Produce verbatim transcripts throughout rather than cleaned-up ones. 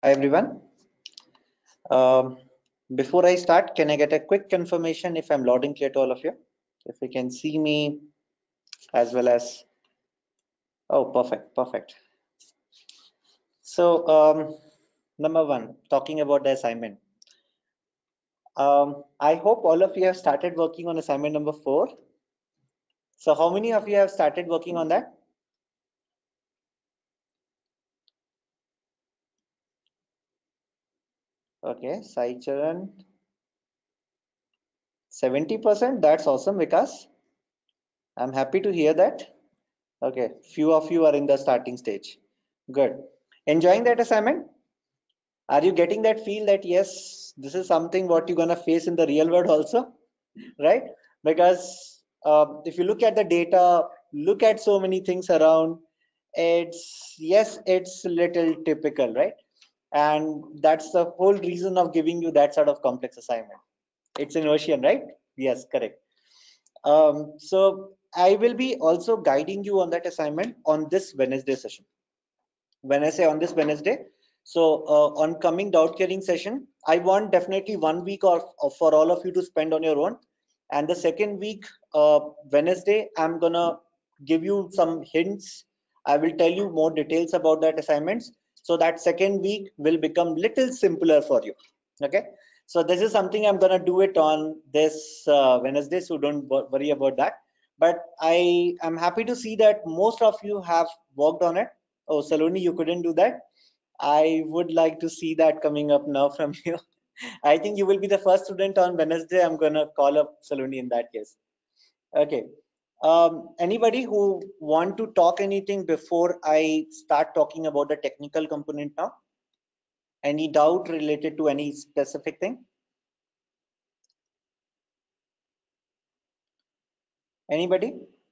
Hi everyone. Um, before I start, can I get a quick confirmation if I'm loud and clear to all of you? If you can see me as well as, oh, perfect, perfect. So, um, number one, talking about the assignment. Um, I hope all of you have started working on assignment number four. So how many of you have started working on that? Okay, Sai Charan, seventy percent, that's awesome, Vikas. I'm happy to hear that. Okay, few of you are in the starting stage. Good. Enjoying that assignment? Are you getting that feel that yes, this is something what you're gonna face in the real world also, right? Because uh, if you look at the data, look at so many things around, it's yes, it's little typical, right? And that's the whole reason of giving you that sort of complex assignment. It's an ocean, right? Yes, correct. Um, so I will be also guiding you on that assignment on this Wednesday session. When I say on this Wednesday, so uh, on coming doubt clearing session, I want definitely one week of, of for all of you to spend on your own. And the second week, uh, Wednesday, I'm gonna give you some hints. I will tell you more details about that assignments. So that second week will become little simpler for you. Okay. So this is something I'm gonna do it on this uh, Wednesday. So don't worry about that. But I am happy to see that most of you have worked on it. Oh, Saloni, you couldn't do that. I would like to see that coming up now from you. I think you will be the first student on Wednesday. I'm gonna call up Saloni in that case. Okay. Um, anybody who want to talk anything before I start talking about the technical component now? Any doubt related to any specific thing? Anybody?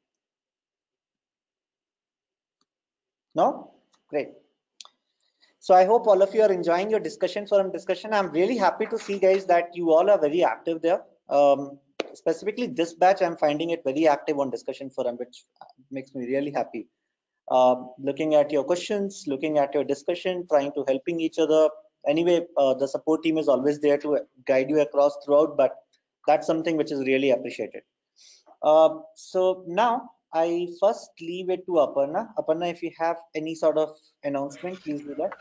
No? Great. So I hope all of you are enjoying your discussion forum discussion. I'm really happy to see, guys, that you all are very active there. Um, specifically this batch, I'm finding it very active on discussion forum, which makes me really happy. Um, looking at your questions, looking at your discussion, trying to helping each other. Anyway, uh, the support team is always there to guide you across throughout, but that's something which is really appreciated. Uh, so now I first leave it to Aparna. Aparna, if you have any sort of announcement, please do that.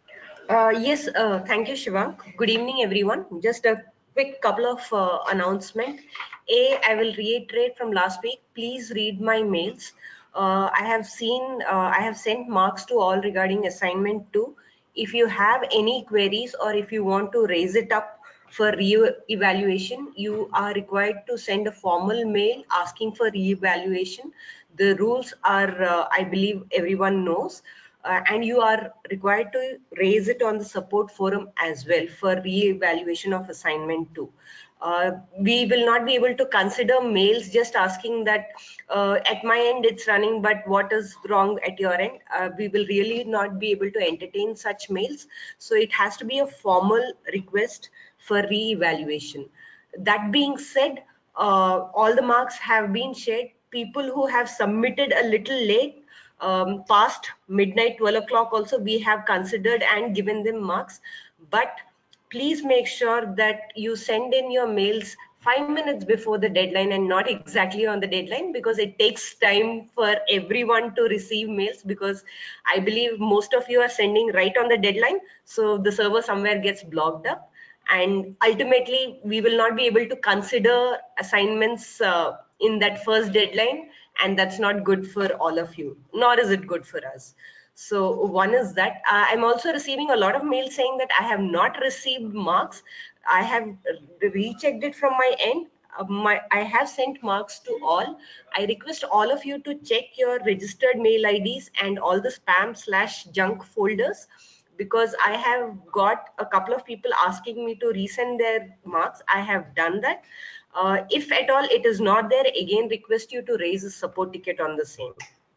Uh, yes, uh, thank you, Shivank. Good evening, everyone. Just a quick couple of uh, announcement. A, I will reiterate from last week. Please read my mails. Uh, I have seen, uh, I have sent marks to all regarding assignment two. If you have any queries or if you want to raise it up for re-evaluation, you are required to send a formal mail asking for re-evaluation. The rules are, uh, I believe everyone knows. Uh, and you are required to raise it on the support forum as well for re-evaluation of assignment two. Uh, we will not be able to consider mails just asking that uh, at my end it's running, but what is wrong at your end? Uh, we will really not be able to entertain such mails. So it has to be a formal request for re-evaluation. That being said, uh, all the marks have been shared. People who have submitted a little late, um, past midnight, twelve o'clock also, we have considered and given them marks. But please make sure that you send in your mails five minutes before the deadline and not exactly on the deadline, because it takes time for everyone to receive mails, because I believe most of you are sending right on the deadline. So the server somewhere gets blocked up, and ultimately we will not be able to consider assignments uh, in that first deadline, and that's not good for all of you, nor is it good for us. So one is that uh, I'm also receiving a lot of mails saying that I have not received marks. I have rechecked it from my end. Uh, my I have sent marks to all. I request all of you to check your registered mail I Ds and all the spam slash junk folders, because I have got a couple of people asking me to resend their marks. I have done that. Uh, if at all it is not there, again request you to raise a support ticket on the same.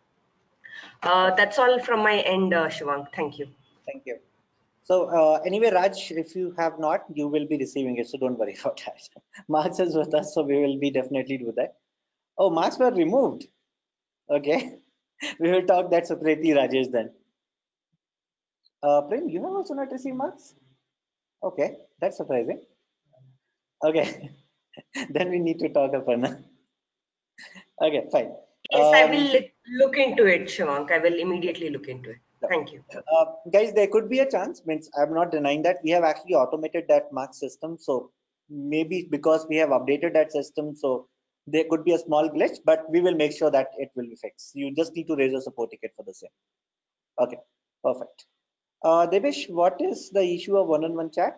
Uh, that's all from my end, uh, Shivank. Thank you. Thank you. So uh, anyway, Raj, if you have not, you will be receiving it. So don't worry about that. Marks is with us, so we will be definitely do that. Oh, marks were removed. Okay. We will talk that separately, Rajesh, then. Uh, Prem, you have also not received marks? Okay, that's surprising. Okay, then we need to talk, Aparna. Okay, fine. Yes, I Um, will look look into it, Shivank. I will immediately look into it. so, Thank you. uh, guys, there could be a chance. Means I'm not denying that we have actually automated that mark system. So maybe because we have updated that system, so there could be a small glitch, but we will make sure that it will be fixed. You just need to raise a support ticket for the same. Okay, perfect. Uh, Devesh, what is the issue of one-on-one chat?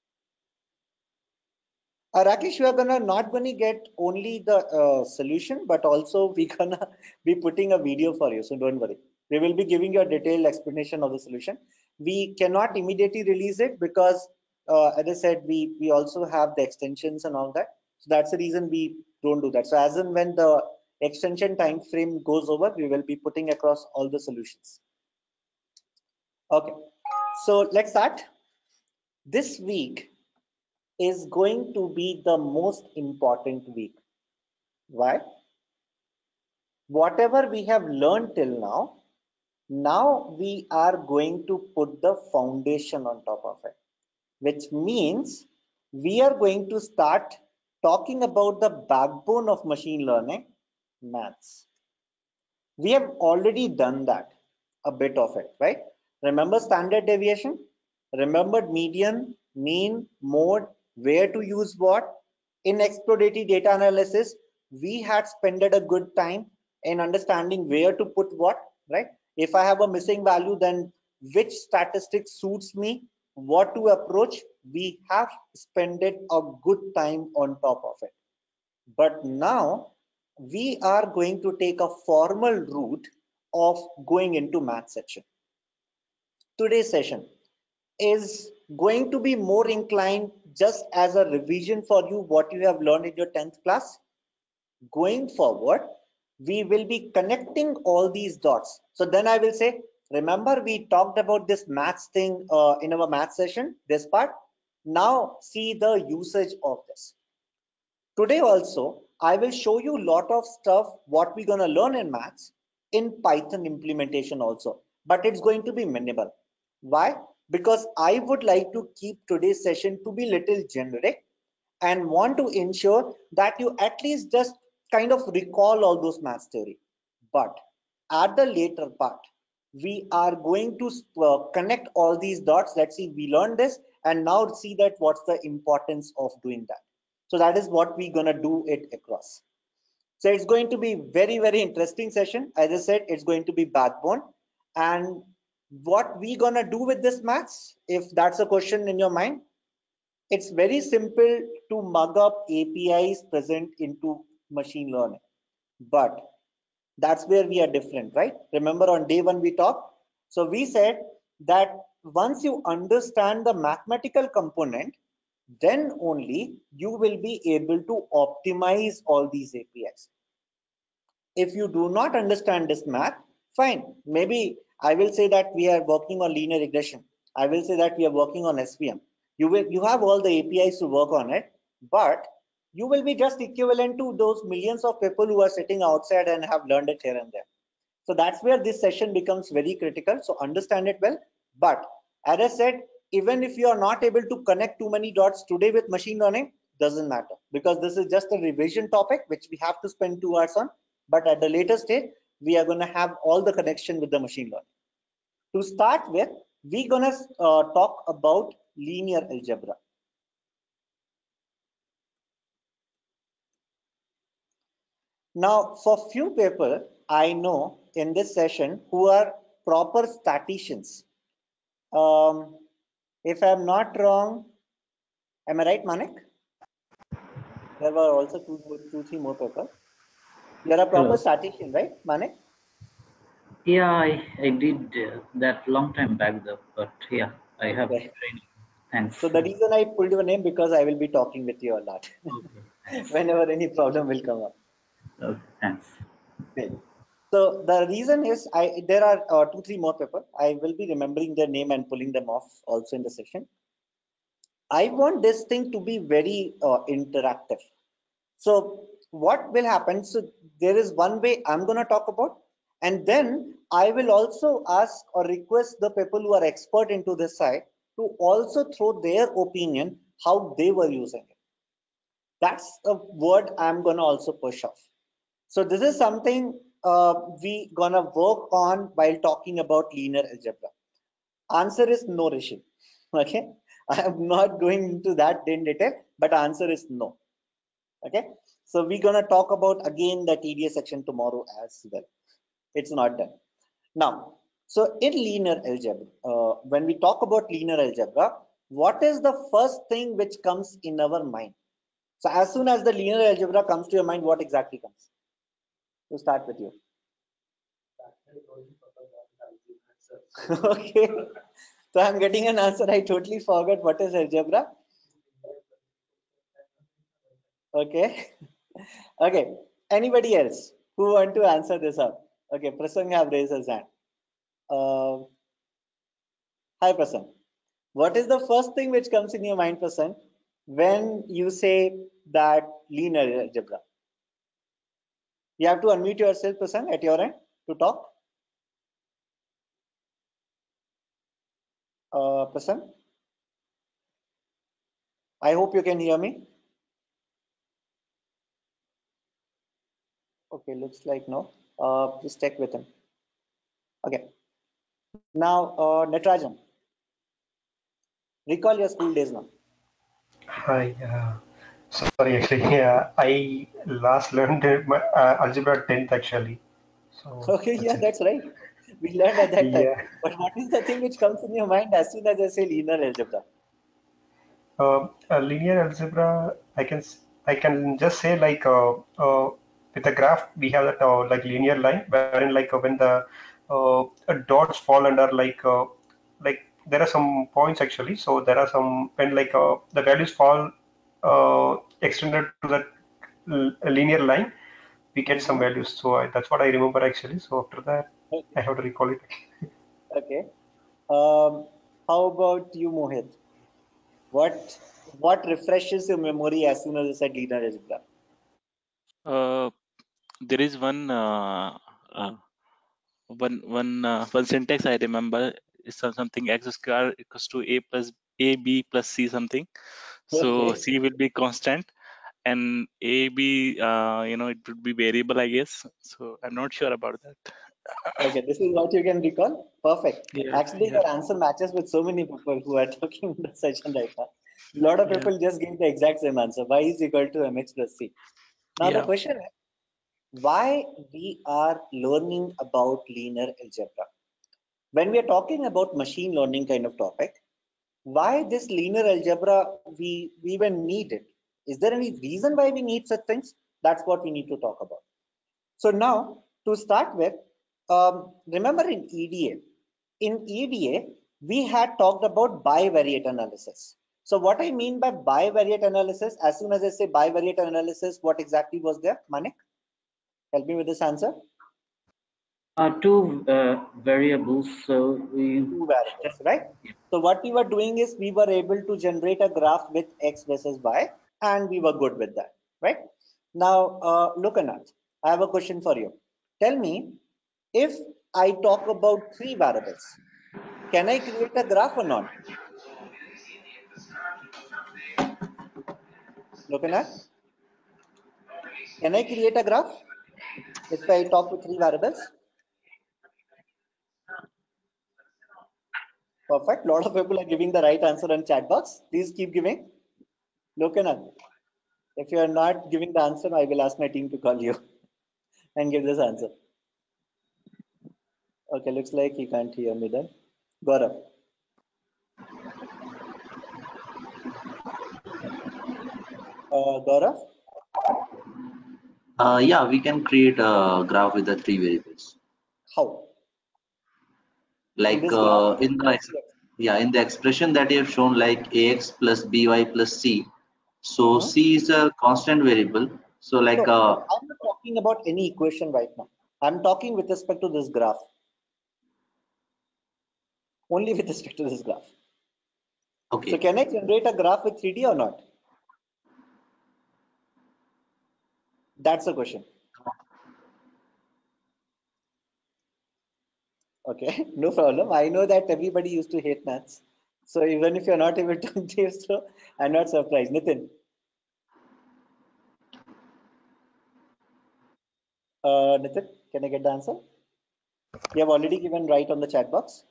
Uh, Rakesh, we are gonna not gonna get only the uh, solution, but also we gonna be putting a video for you. So don't worry. We will be giving you a detailed explanation of the solution. We cannot immediately release it because, uh, as I said, we we also have the extensions and all that. So that's the reason we don't do that. So as and when the extension time frame goes over, we will be putting across all the solutions. Okay. So let's start. This week is going to be the most important week. Why? Whatever we have learned till now, now we are going to put the foundation on top of it, which means we are going to start talking about the backbone of machine learning, maths. We have already done that, a bit of it, right? Remember standard deviation? Remembered median, mean, mode, where to use what? In exploratory data analysis, we had spent a good time in understanding where to put what, right? If I have a missing value, then which statistic suits me, what to approach. We have spent a good time on top of it. But now we are going to take a formal route of going into math section. Today's session is going to be more inclined just as a revision for you what you have learned in your tenth class. Going forward, we will be connecting all these dots. So then I will say, remember we talked about this maths thing uh, in our math session, this part. Now see the usage of this. Today also, I will show you a lot of stuff what we're going to learn in maths in Python implementation also, but it's going to be minimal. Why? Because I would like to keep today's session to be little generic and want to ensure that you at least just kind of recall all those maths theory. But at the later part, we are going to uh, connect all these dots. Let's see, we learned this and now see that what's the importance of doing that. So that is what we're gonna do it across. So it's going to be very, very interesting session. As I said, it's going to be backbone. And what we gonna do with this maths, if that's a question in your mind, it's very simple to mug up A P Is present into machine learning. But that's where we are different, right? Remember on day one we talked. So we said that once you understand the mathematical component, then only you will be able to optimize all these A P Is. If you do not understand this math, fine. Maybe I will say that we are working on linear regression. I will say that we are working on S V M. You will you have all the A P Is to work on it, but you will be just equivalent to those millions of people who are sitting outside and have learned it here and there. So that's where this session becomes very critical. So understand it well. But as I said, even if you are not able to connect too many dots today with machine learning, doesn't matter, because this is just a revision topic which we have to spend two hours on. But at the later stage, we are going to have all the connection with the machine learning. To start with, we're going to uh, talk about linear algebra. Now, for few people I know in this session who are proper statisticians. Um, if I'm not wrong, am I right, Manik? There were also two, two, three more people. You're a proper Hello. statistician, right, Manik? Yeah, I, I did uh, that long time back though, but yeah, I have Okay. training. Thanks. So the reason I pulled your name because I will be talking with you a lot Okay, thanks. whenever any problem will come up. Okay, thanks. Okay. So the reason is I there are uh, two, three more people. I will be remembering their name and pulling them off also in the session. I want this thing to be very uh, interactive. So what will happen? So there is one way I'm going to talk about, and then I will also ask or request the people who are expert into this side to also throw their opinion how they were using it. That's a word I'm gonna also push off. So this is something uh, we gonna work on while talking about linear algebra. Answer is no, Rishi. Okay, I am not going into that in detail, but answer is no. Okay, so we're gonna talk about again the T D S section tomorrow as well. It's not done now. So in linear algebra, uh, when we talk about linear algebra, what is the first thing which comes in our mind? So as soon as the linear algebra comes to your mind, what exactly comes? To start with you. Okay, so I'm getting an answer. I totally forgot what is algebra. Okay. Okay. Anybody else who want to answer this up? Okay, Prasang have raised his hand. Uh, hi, Prasang. What is the first thing which comes in your mind, Prasang, when you say that linear algebra? You have to unmute yourself, Prasang, at your end to talk. Uh, Prasang, I hope you can hear me. Okay, looks like no. Uh, just check with him. Okay. Now, uh, Natrajan, recall your school days now. Hi. Uh, sorry, actually, yeah, I last learned uh, my, uh, algebra tenth actually. So Okay, that's yeah, it. that's right. We learned at that time. Yeah. But what is the thing which comes in your mind as soon as I say linear algebra? Uh, uh, linear algebra, I can s- I can just say like uh, uh, with a graph we have that uh, like linear line wherein like uh, when the uh, uh, dots fall under like uh, like there are some points actually. So there are some when like uh, the values fall uh, extended to that l- linear line, we get some Mm-hmm. values. So I, that's what I remember actually. So after that, Okay. I have to recall it. Okay. Um, how about you, Mohit? What what refreshes your memory as soon as I said linear algebra? Uh, there is one uh, uh, one one uh, one syntax I remember is some- something x square equals to a plus a b plus c something. So Okay. c will be constant and a b uh, you know it would be variable I guess. So I'm not sure about that. Okay, this is what you can recall. Perfect. Yeah, Actually, yeah, your answer matches with so many people who are talking in the session right now. A lot of yeah, people just gave the exact same answer. Y is equal to mx plus c. Now the yeah. question is why we are learning about linear algebra. When we are talking about machine learning kind of topic, why this linear algebra we, we even need it? Is there any reason why we need such things? That's what we need to talk about. So now to start with, um, remember in E D A, in E D A, we had talked about bivariate analysis. So what I mean by bivariate analysis, as soon as I say bivariate analysis, what exactly was there? Manik, help me with this answer. Uh, two uh, variables. So we Two variables, right? So what we were doing is we were able to generate a graph with x versus y, and we were good with that, right? Now, uh, look, Anath, I have a question for you. Tell me, if I talk about three variables, can I create a graph or not? Look, Anath, can I create a graph if I talk with three variables? Perfect. A lot of people are giving the right answer on chat box. Please keep giving. Look, Anath, if you are not giving the answer, I will ask my team to call you and give this answer. Okay, looks like he can't hear me then. Gaurav. Uh, Gaurav, Uh, yeah, we can create a graph with the three variables. how? In Like this graph, uh, in the what is ex- the yeah, in the expression that you have shown, like ax plus by plus c. So mm-hmm. c is a constant variable. So like No, uh, no, I'm not talking about any equation right now. I'm talking with respect to this graph. Only with respect to this graph. So okay, can I generate a graph with three D or not? That's the question. Okay, no problem. I know that everybody used to hate maths. So even if you're not able to give so, I'm not surprised. Nitin, uh, Nitin, can I get the answer? You have already given right on the chat box.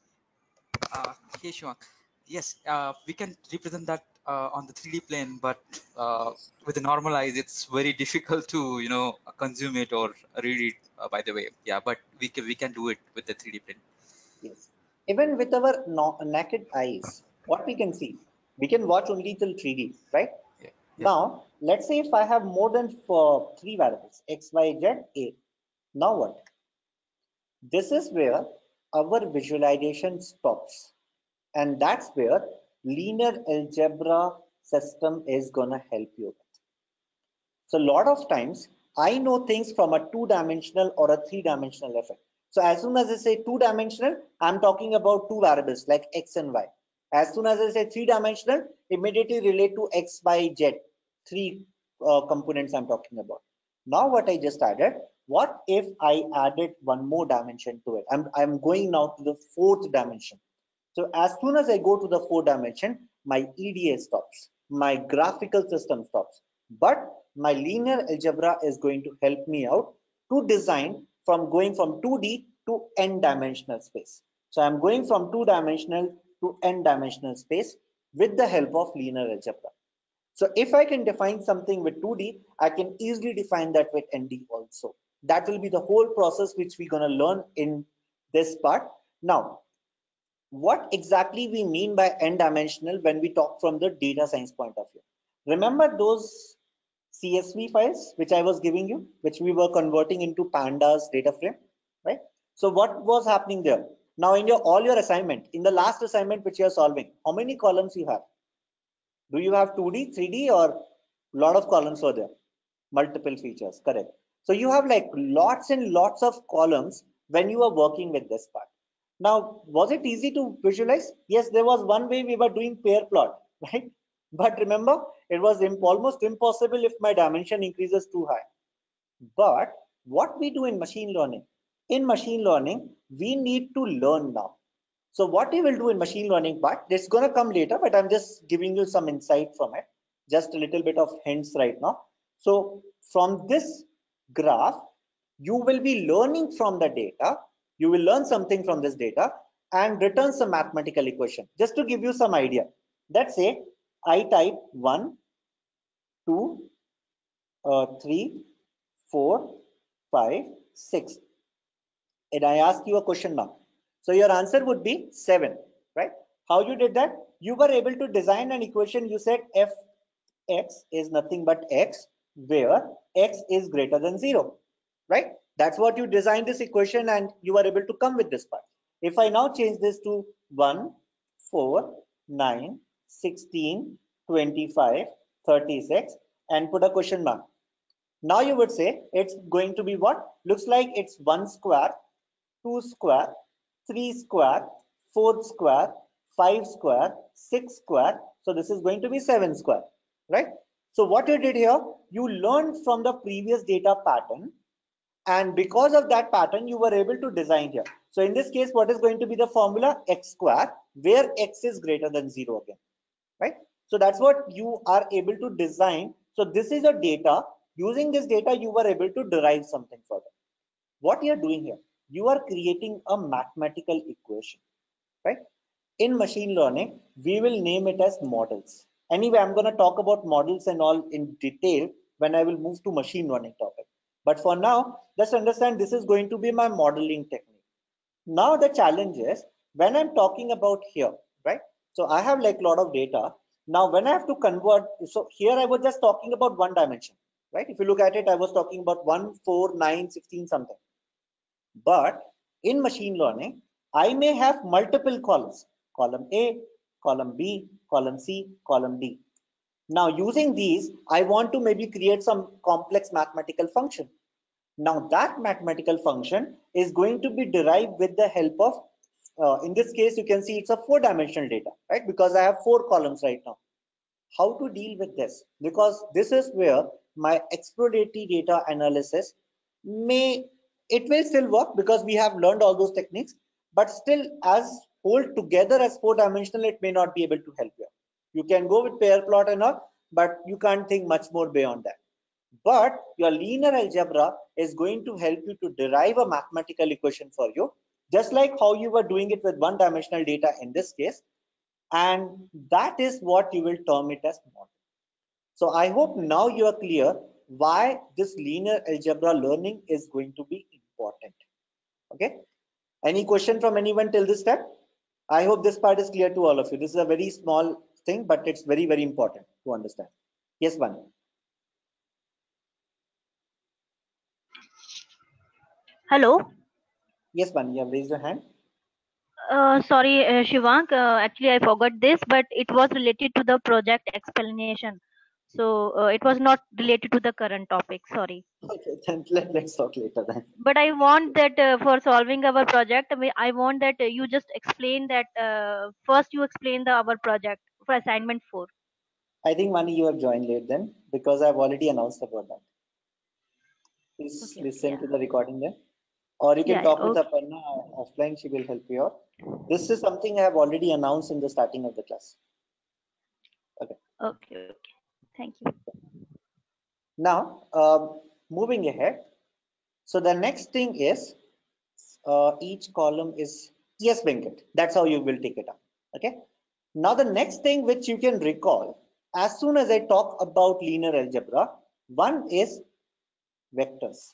Uh, hey, Shivank. Yes, uh, we can represent that uh, on the three D plane, but uh, with the normal eyes, it's very difficult to, you know, consume it or read it. Uh, by the way, yeah, but we can we can do it with the three D plane. Yes. Even with our no naked eyes, what we can see, we can watch only till three D, right? Yeah, yeah. Now, let's say if I have more than four, three variables, x, y, z, a. Now what? This is where our visualization stops. And that's where linear algebra system is going to help you with. So a lot of times I know things from a two-dimensional or a three-dimensional effect. So as soon as I say two-dimensional, I'm talking about two variables like x and y. As soon as I say three-dimensional, immediately relate to x, y, z, three uh, components I'm talking about. Now what I just added, what if I added one more dimension to it? I'm, I'm going now to the fourth dimension. So as soon as I go to the fourth dimension, my E D A stops, my graphical system stops, but my linear algebra is going to help me out to design from going from two D to n dimensional space. So I'm going from two dimensional to n dimensional space with the help of linear algebra. So if I can define something with two D, I can easily define that with N D also. That will be the whole process which we're going to learn in this part. Now, what exactly we mean by n-dimensional when we talk from the data science point of view? Remember those C S V files which I was giving you, which we were converting into pandas data frame, right? So what was happening there? Now in your all your assignment, in the last assignment which you are solving, how many columns you have? Do you have two D, three D, or a lot of columns were there? Multiple features, correct. So you have like lots and lots of columns when you are working with this part. Now, was it easy to visualize? Yes, there was one way we were doing pair plot, right? But remember, it was imp almost impossible if my dimension increases too high. But what we do in machine learning, in machine learning, we need to learn now. So what we will do in machine learning part, it's going to come later, but I'm just giving you some insight from it, just a little bit of hints right now. So from this graph, you will be learning from the data. You will learn something from this data and return some mathematical equation. Just to give you some idea, let's say I type one, two, uh, three, four, five, six, and I ask you a question now. So your answer would be seven, right? How you did that? You were able to design an equation. You said f x is nothing but x, where x is greater than zero, right? That's what you designed this equation, and you are able to come with this part. If I now change this to one, four, nine, sixteen, twenty-five, thirty-six, and put a question mark. Now you would say it's going to be what? Looks like it's one square, two square, three square, four square, five square, six square. So this is going to be seven square, right? So what you did here, you learned from the previous data pattern, and because of that pattern, you were able to design here. So in this case, what is going to be the formula? X square, where x is greater than zero again, right? So that's what you are able to design. So this is your data. Using this data, you were able to derive something further. What you're doing here, you are creating a mathematical equation, right? In machine learning, we will name it as models. Anyway, I'm going to talk about models and all in detail when I will move to machine learning topic. But for now, just understand this is going to be my modeling technique. Now the challenge is when I'm talking about here, right? So I have like a lot of data. Now when I have to convert, so here I was just talking about one dimension, right? If you look at it, I was talking about one, four, nine, sixteen, something. But in machine learning, I may have multiple columns, column A, column B, column C, column D. Now using these, I want to maybe create some complex mathematical function. Now that mathematical function is going to be derived with the help of, uh, in this case, you can see it's a four dimensional data, right? Because I have four columns right now. How to deal with this? Because this is where my exploratory data analysis may it will still work because we have learned all those techniques, but still as whole together as four dimensional, it may not be able to help you. You can go with pair plot and all, but you can't think much more beyond that. But your linear algebra is going to help you to derive a mathematical equation for you, just like how you were doing it with one dimensional data in this case. And that is what you will term it as model. So I hope now you are clear why this linear algebra learning is going to be important. Okay. Any question from anyone till this step? I hope this part is clear to all of you. This is a very small thing, but it's very, very important to understand. Yes, Vani. Hello. Yes, Vani, you have raised your hand. Uh, sorry, uh, Shivank. Uh, actually, I forgot this, but it was related to the project explanation. So uh, it was not related to the current topic. Sorry. Okay, then let, let's talk later then. But I want that uh, for solving our project, we- I want that uh, you just explain that uh, first you explain the our project for assignment four. I think Vani, you have joined late then because I've already announced about that. Please Okay. Okay. listen Yeah. to the recording then. Or you can Yeah. talk Yeah. with Okay. Aparna offline, she will help you out. This is something I have already announced in the starting of the class. Okay. Okay. Okay. Thank you. Now, uh, moving ahead. So the next thing is uh, each column is, yes, Venkat, that's how you will take it up. Okay. Now the next thing which you can recall, as soon as I talk about linear algebra, one is vectors,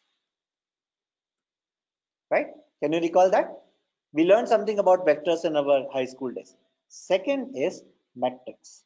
right? Can you recall that? We learned something about vectors in our high school days. Second is matrix.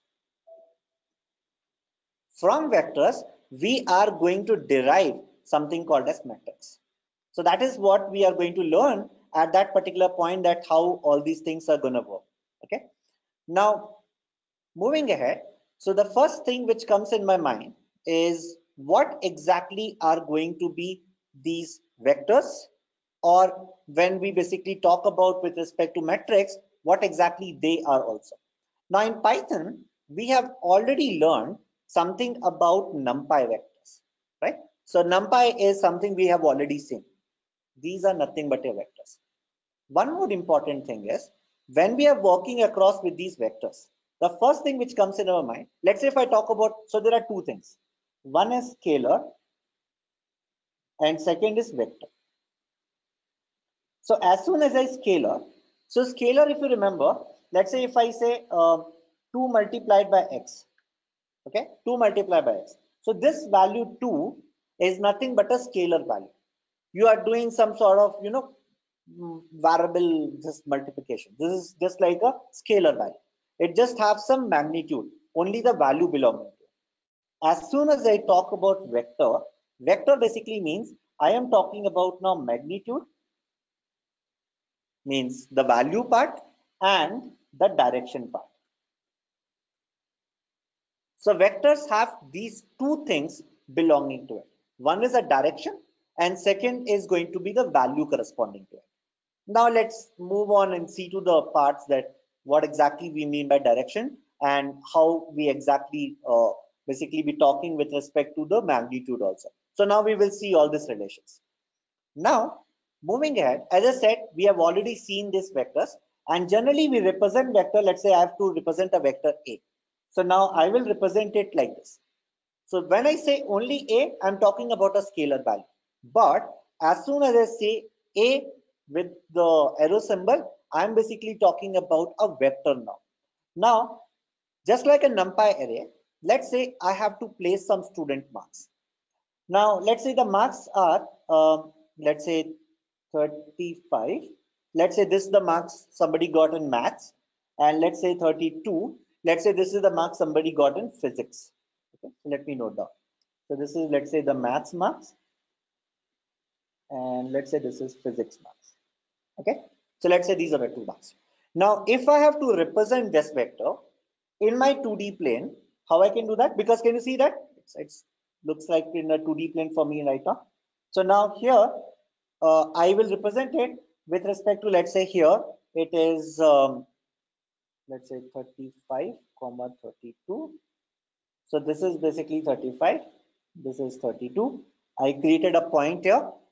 From vectors, we are going to derive something called as matrix. So that is what we are going to learn at that particular point, that how all these things are going to work. Okay. Now, moving ahead. So the first thing which comes in my mind is what exactly are going to be these vectors, or when we basically talk about with respect to matrix, what exactly they are also. Now in Python, we have already learned something about NumPy vectors, right? So NumPy is something we have already seen. These are nothing but a vectors. One more important thing is when we are working across with these vectors, the first thing which comes in our mind, let's say if I talk about, so there are two things. One is scalar and second is vector. So as soon as I scalar, so scalar, if you remember, let's say if I say uh, two multiplied by x, okay, two multiplied by x. So this value two is nothing but a scalar value. You are doing some sort of, you know, variable just multiplication. This is just like a scalar value. It just has some magnitude, only the value belonging to it. As soon as I talk about vector, vector basically means I am talking about now magnitude, means the value part, and the direction part. So vectors have these two things belonging to it. One is a direction and second is going to be the value corresponding to it. Now let's move on and see to the parts that what exactly we mean by direction and how we exactly uh, basically be talking with respect to the magnitude also. So now we will see all these relations. Now moving ahead, as I said, we have already seen these vectors, and generally we represent vector. Let's say I have to represent a vector A. So now I will represent it like this. So when I say only A, I'm talking about a scalar value. But as soon as I say A with the arrow symbol, I'm basically talking about a vector now. Now, just like a NumPy array, let's say I have to place some student marks. Now, let's say the marks are, um, let's say thirty-five. Let's say this is the marks somebody got in maths, and let's say thirty-two. Let's say this is the marks somebody got in physics. Okay, so let me note down. So this is, let's say, the maths marks, and let's say this is physics marks. Okay, so let's say these are the two marks. Now, if I have to represent this vector in my two D plane, how I can do that? Because can you see that it's, it's looks like in a two D plane for me right now. So now here uh, I will represent it with respect to, let's say here it is um, let's say thirty-five comma thirty-two. So this is basically thirty-five. This is thirty-two. I created a point here,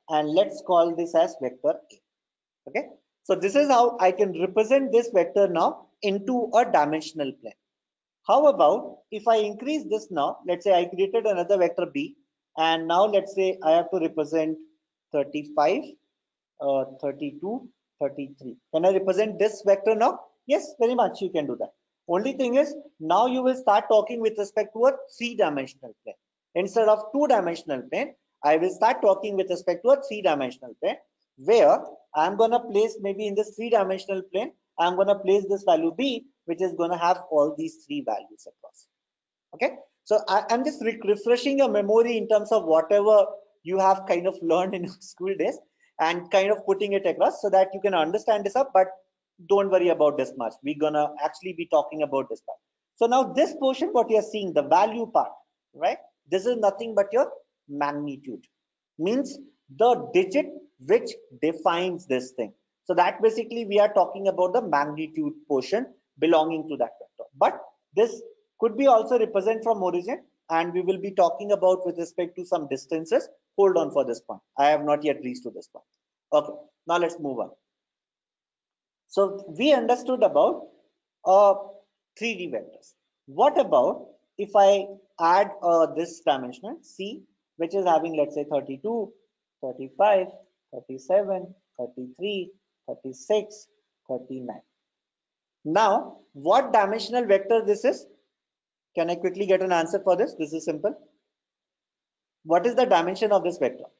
and let's call this as vector A. Okay, so this is how I can represent this vector now into a dimensional plane. How about if I increase this now, let's say I created another vector B, and now let's say I have to represent thirty-five, uh, thirty-two, thirty-three. Can I represent this vector now? Yes, very much you can do that. Only thing is, now you will start talking with respect to a three-dimensional plane. Instead of two-dimensional plane, I will start talking with respect to a three-dimensional plane, where I'm going to place maybe in this three-dimensional plane, I'm going to place this value B, which is going to have all these three values across. Okay, so I, I'm just re refreshing your memory in terms of whatever you have kind of learned in school days, and kind of putting it across so that you can understand this up. But don't worry about this much. We're gonna actually be talking about this part. So now this portion, what you're seeing, the value part, right? This is nothing but your magnitude, means the digit which defines this thing. So that basically we are talking about the magnitude portion belonging to that vector. But this could be also represent from origin, and we will be talking about with respect to some distances. Hold on for this point. I have not yet reached to this point. Okay, now let's move on. So we understood about uh, three D vectors. What about if I add uh, this dimension C, which is having, let's say, thirty-two, thirty-five, thirty-seven, thirty-three, thirty-six, thirty-nine. Now, what dimensional vector this is? Can I quickly get an answer for this? This is simple. What is the dimension of this vector?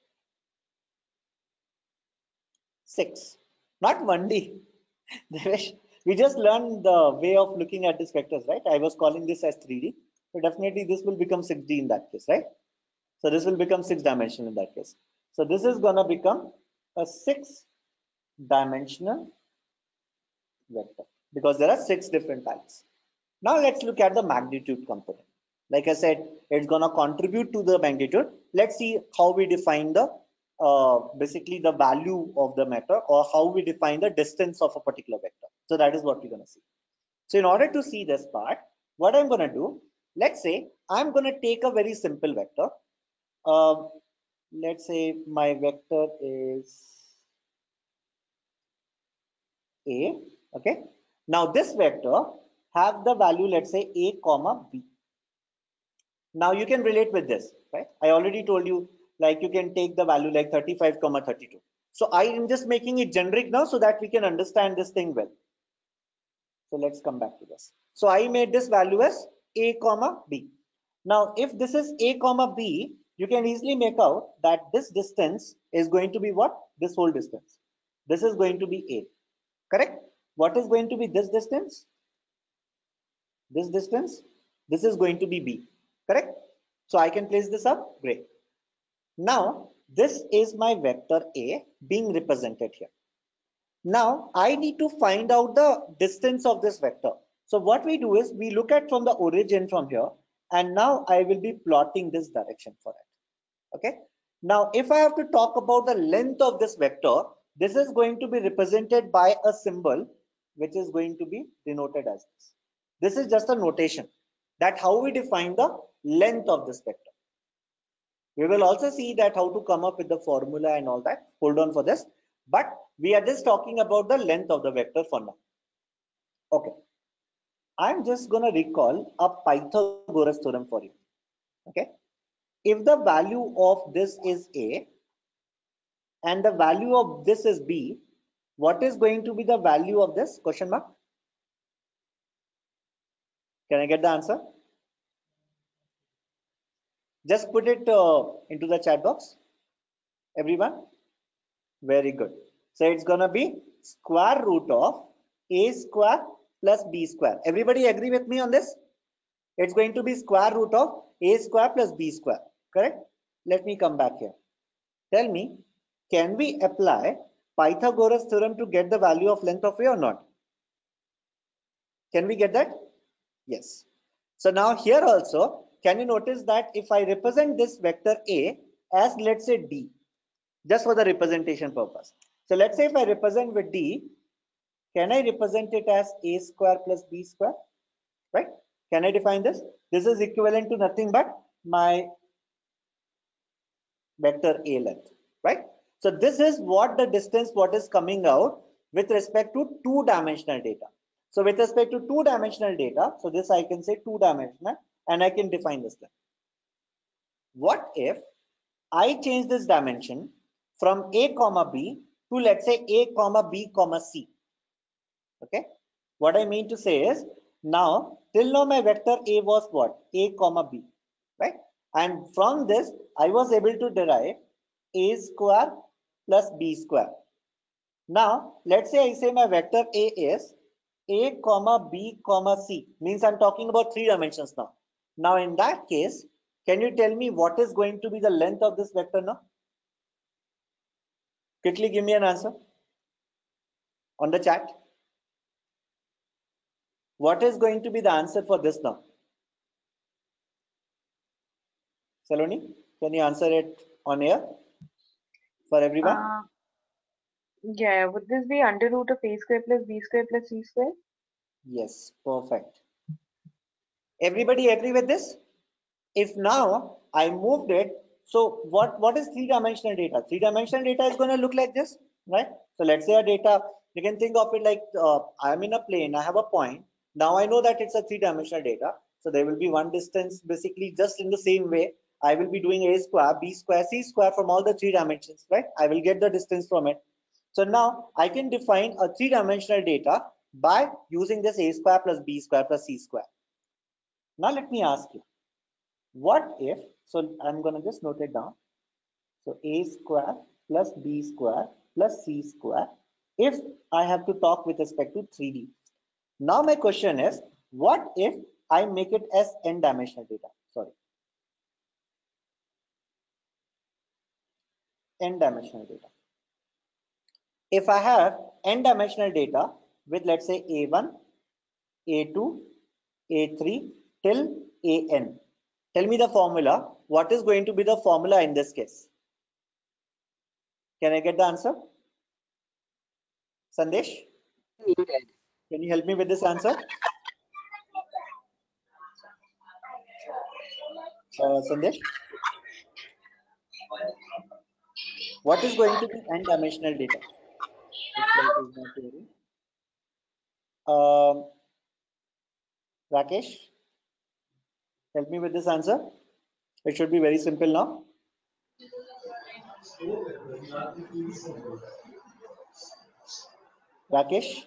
six, not one D. We just learned the way of looking at these vectors, right? I was calling this as three D. So definitely this will become six D in that case, right? So this will become six dimensional in that case. So this is gonna become a six dimensional vector because there are six different types. Now let's look at the magnitude component. Like I said, it's gonna contribute to the magnitude. Let's see how we define the uh, basically the value of the vector, or how we define the distance of a particular vector. So that is what we're gonna see. So in order to see this part, what I'm gonna do, let's say I'm gonna take a very simple vector. Uh, let's say my vector is A. Okay. Now this vector have the value, let's say A comma B. Now you can relate with this, right? I already told you, like you can take the value like thirty-five comma thirty-two. So I am just making it generic now so that we can understand this thing well. So let's come back to this. So I made this value as A comma B. Now if this is A comma B, you can easily make out that this distance is going to be what? This whole distance. This is going to be A, correct? What is going to be this distance? This distance, this is going to be B, correct? So I can place this up, great. Now this is my vector A being represented here. Now I need to find out the distance of this vector. So what we do is we look at from the origin from here, and now I will be plotting this direction for it. Okay. Now if I have to talk about the length of this vector, this is going to be represented by a symbol which is going to be denoted as this. This is just a notation that how we define the length of this vector. We will also see that how to come up with the formula and all that. Hold on for this. But we are just talking about the length of the vector for now. Okay. I'm just going to recall a Pythagoras theorem for you. Okay. If the value of this is A and the value of this is B, what is going to be the value of this? Question mark. Can I get the answer? Just put it uh, into the chat box. Everyone. Very good. So it's going to be square root of A square plus B square. Everybody agree with me on this? It's going to be square root of A square plus B square. Correct? Let me come back here. Tell me, can we apply Pythagoras theorem to get the value of length of A or not? Can we get that? Yes. So now here also, can you notice that if I represent this vector A as, let's say, D, just for the representation purpose. So let's say if I represent with D, can I represent it as A square plus B square, right? Can I define this? This is equivalent to nothing but my vector A length, right? So this is what the distance what is coming out with respect to two dimensional data. So with respect to two dimensional data, so this I can say two dimensional, and I can define this then. What if I change this dimension from a comma b to, let's say, a comma b comma c? Okay, what I mean to say is, now till now my vector a was what? A comma b, right? And from this I was able to derive a square plus b square. Now let's say I say my vector a is a comma b comma c, means I'm talking about three dimensions now. Now in that case, can you tell me what is going to be the length of this vector now? Quickly give me an answer on the chat. What is going to be the answer for this now? Saloni, can you answer it on air for everyone? Uh, yeah, would this be under root of a square plus b square plus c square? Yes, perfect. Everybody agree with this? If now I moved it, so what, what is three-dimensional data? Three-dimensional data is going to look like this, right? So let's say a data, you can think of it like uh, I'm in a plane, I have a point. Now I know that it's a three-dimensional data. So there will be one distance basically just in the same way. I will be doing a square, b square, c square from all the three dimensions, right? I will get the distance from it. So now I can define a three-dimensional data by using this a square plus b square plus c square. Now let me ask you, what if, so I'm going to just note it down. So a square plus b square plus c square, if I have to talk with respect to three D. Now my question is, what if I make it as n dimensional data? Sorry. N dimensional data. If I have n dimensional data with, let's say, a one, a two, a three till an, tell me the formula. What is going to be the formula in this case? Can I get the answer? Sandesh, can you help me with this answer? Uh, Sandesh, what is going to be n-dimensional data? Um, Rakesh, help me with this answer. It should be very simple now. Rakesh,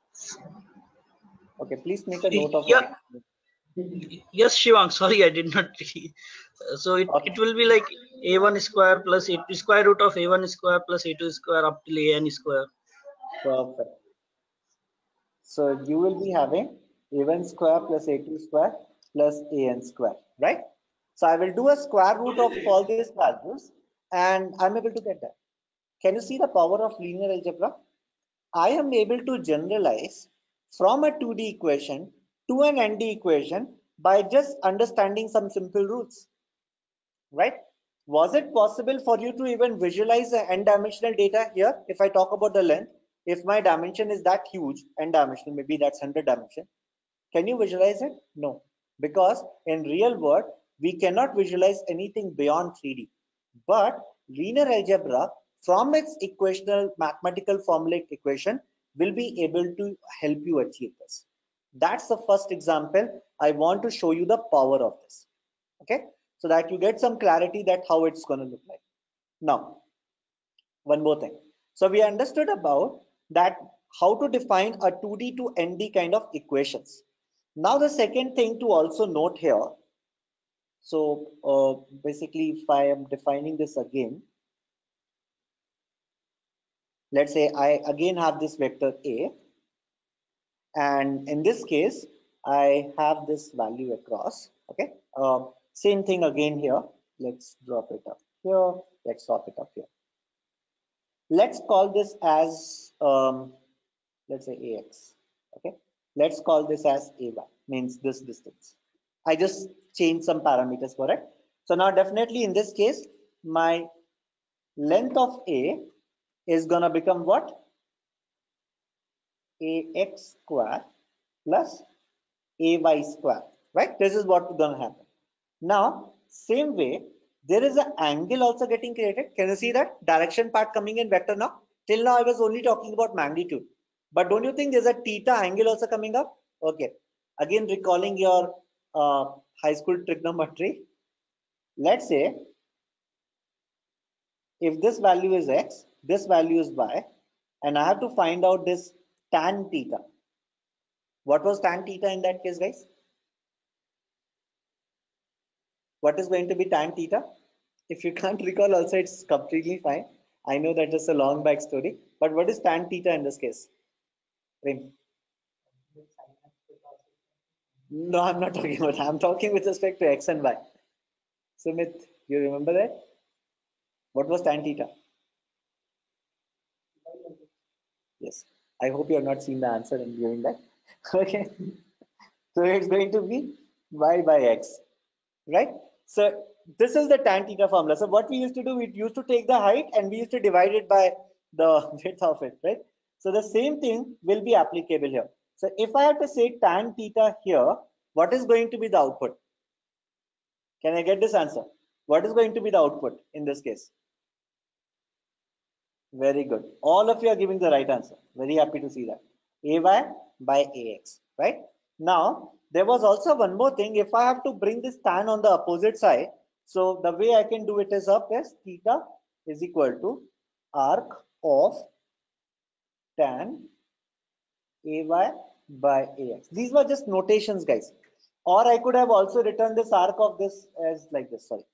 okay, please make a note of Yeah. it. Yes, Shivang, sorry, I did not. So it, Okay. it will be like a one square plus a two square root of a one square plus a two square up till an square. Perfect. So you will be having a one square plus a two square plus an square, right? So I will do a square root of all these values and I'm able to get that. Can you see the power of linear algebra? I am able to generalize from a two D equation to an N D equation by just understanding some simple roots, right? Was it possible for you to even visualize the n-dimensional data here? If I talk about the length, if my dimension is that huge, n-dimensional, maybe that's one hundred dimension, can you visualize it? No, because in real world, we cannot visualize anything beyond three D. But linear algebra, from its equational mathematical formulaic equation, will be able to help you achieve this. That's the first example. I want to show you the power of this. Okay, so that you get some clarity that how it's going to look like. Now, one more thing. So we understood about that how to define a two D to N D kind of equations. Now the second thing to also note here. So uh, basically, if I am defining this again, let's say I again have this vector A, and in this case, I have this value across. Okay, uh, same thing again here. Let's drop it up here. Let's drop it up here. Let's call this as um, let's say ax. Okay, let's call this as ay, means this distance. I just changed some parameters for it. So now definitely in this case, my length of a is gonna become what? Ax square plus ay square, right? This is what is gonna happen. Now, same way, there is an angle also getting created. Can you see that direction part coming in vector now? Till now I was only talking about magnitude, but don't you think there's a theta angle also coming up? Okay, again recalling your uh, high school trigonometry. Let's say if this value is x, this value is y, and I have to find out this tan theta. What was tan theta in that case, guys? What is going to be tan theta? If you can't recall also, it's completely fine. I know that is a long back story, but what is tan theta in this case? Prem? No, I'm not talking about, I'm talking with respect to x and y. Sumit, you remember that? What was tan theta? Yes, I hope you have not seen the answer and giving that. Okay, so it's going to be y by x, right? So this is the tan theta formula. So what we used to do, we used to take the height and we used to divide it by the width of it, right? So the same thing will be applicable here. So if I have to say tan theta here, what is going to be the output? Can I get this answer? What is going to be the output in this case? Very good. All of you are giving the right answer. Very happy to see that. A y by A x, right? Now, there was also one more thing. If I have to bring this tan on the opposite side, so the way I can do it is up as theta is equal to arc of tan A y by A x. These were just notations, guys. Or I could have also written this arc of this as like this, sorry.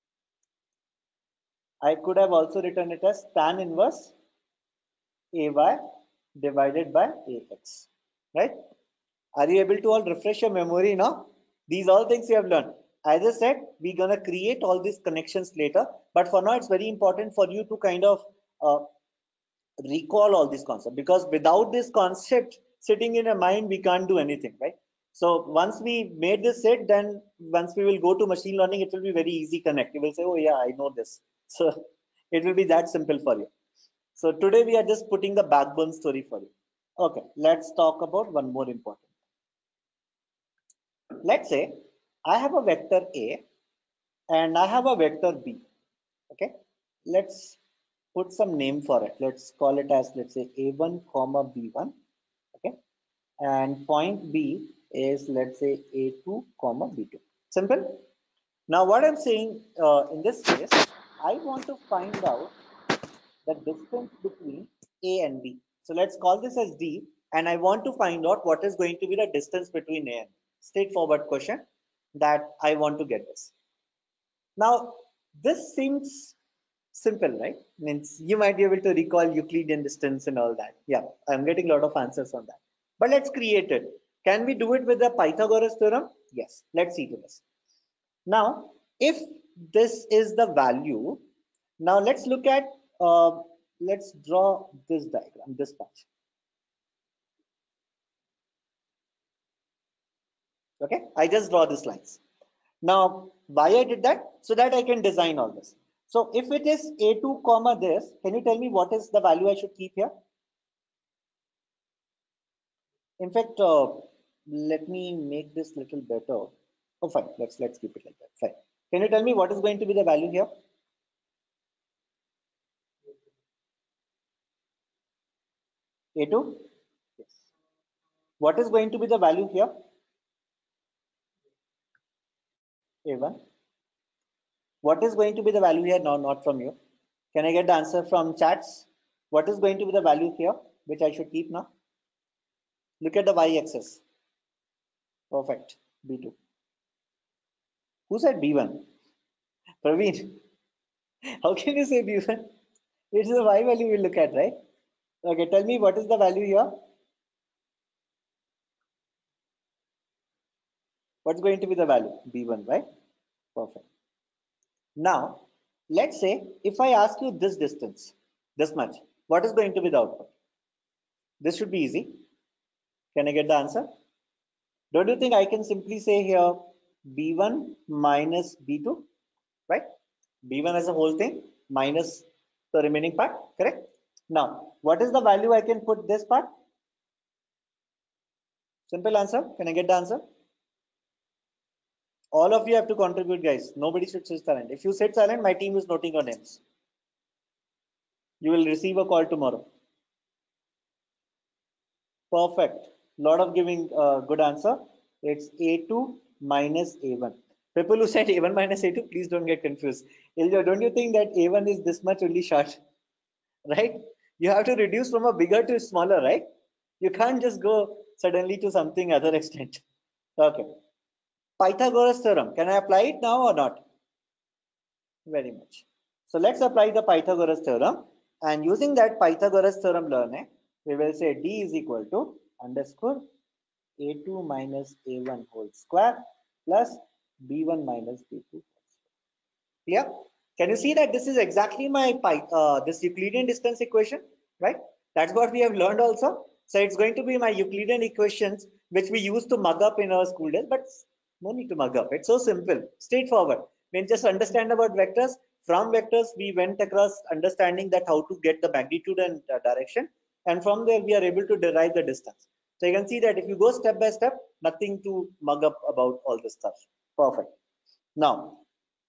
I could have also written it as tan inverse A y divided by A x, right? Are you able to all refresh your memory now? These all things you have learned. As I said, we're gonna create all these connections later, but for now it's very important for you to kind of uh, recall all these concepts, because without this concept sitting in your mind, we can't do anything, right? So once we made this set, then once we will go to machine learning, it will be very easy connect. You will say, oh yeah, I know this. So it will be that simple for you. So today we are just putting the backbone story for you. Okay, let's talk about one more important. Let's say I have a vector A and I have a vector B. Okay, let's put some name for it. Let's call it as, let's say, A one comma B one. Okay, and point B is, let's say, A two comma B two. Simple. Now what I'm saying uh, in this case, I want to find out the distance between A and B. So let's call this as D, and I want to find out what is going to be the distance between A and B. Straightforward question that I want to get this. Now this seems simple, right? Means you might be able to recall Euclidean distance and all that. Yeah, I'm getting a lot of answers on that. But let's create it. Can we do it with the Pythagoras theorem? Yes, let's see to this. Now, if this is the value, now let's look at, uh, let's draw this diagram, this patch. Okay, I just draw these lines. Now, why I did that? So that I can design all this. So if it is A two comma this, can you tell me what is the value I should keep here? In fact, uh, let me make this little better. Oh, fine. Let's let's keep it like that. Fine. Can you tell me what is going to be the value here? A two. Yes. What is going to be the value here? A one. What is going to be the value here? No, not from you. Can I get the answer from chats? What is going to be the value here, which I should keep now? Look at the y-axis. Perfect. B two. Who said B one? Praveen. How can you say B one? It is the y value we look at, right? Okay, tell me what is the value here? What's going to be the value? B one, right? Perfect. Now, let's say if I ask you this distance, this much, what is going to be the output? This should be easy. Can I get the answer? Don't you think I can simply say here B one minus B two, right? B one as a whole thing minus the remaining part, correct? Now, what is the value I can put this part? Simple answer. Can I get the answer? All of you have to contribute, guys. Nobody should sit silent. If you sit silent, my team is noting your names. You will receive a call tomorrow. Perfect. Lot of giving uh, good answer. It's A two minus A one. People who said A one minus A two, please don't get confused. Ilja, don't you think that A one is this much only short? Right? You have to reduce from a bigger to smaller, right? You can't just go suddenly to something other extent. Okay. Pythagoras theorem. Can I apply it now or not? Very much. So let's apply the Pythagoras theorem. And using that Pythagoras theorem learning, we will say D is equal to underscore A two minus A one whole square plus B one minus B two. Clear? Can you see that this is exactly my uh, this Euclidean distance equation, right? That's what we have learned also. So it's going to be my Euclidean equations, which we used to mug up in our school days, but no need to mug up. It's so simple, straightforward. We just understand about vectors. From vectors, we went across understanding that how to get the magnitude and uh, direction. And from there, we are able to derive the distance. So you can see that if you go step by step, nothing to mug up about all this stuff. Perfect. Now,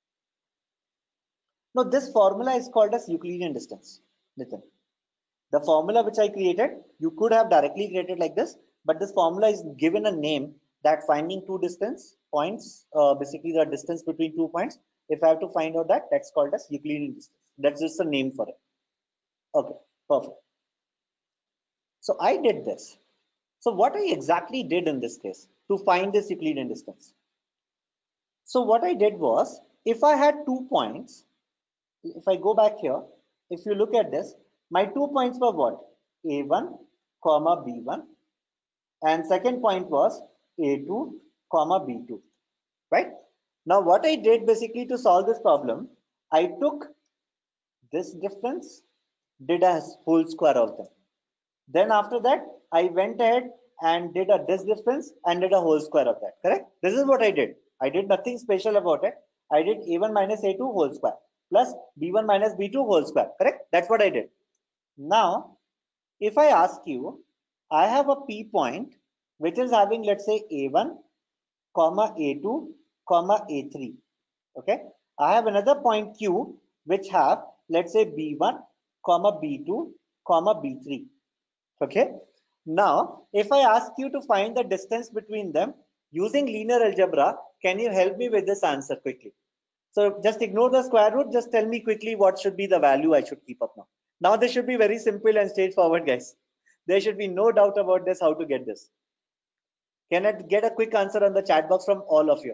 now this formula is called as Euclidean distance. Listen, the formula which I created, you could have directly created like this, but this formula is given a name that finding two distance points, uh, basically the distance between two points. If I have to find out that, that's called as Euclidean distance. That's just a name for it. Okay, perfect. So I did this. So what I exactly did in this case to find this Euclidean distance? So what I did was, if I had two points, if I go back here, if you look at this, my two points were what? A one, comma B one, and second point was A two, comma B two, right? Now what I did basically to solve this problem, I took this difference, did a whole square of them. Then after that, I went ahead and did a this difference and did a whole square of that, correct? This is what I did. I did nothing special about it. I did A one minus A two whole square plus B one minus B two whole square, correct? That's what I did. Now, if I ask you, I have a P point which is having, let's say, A one, comma A two, comma A three. Okay. I have another point Q which have, let's say, B one, comma B two, comma B three. Okay. Now, if I ask you to find the distance between them using linear algebra, can you help me with this answer quickly? So just ignore the square root. Just tell me quickly what should be the value I should keep up now. Now this should be very simple and straightforward, guys. There should be no doubt about this, how to get this. Can I get a quick answer on the chat box from all of you?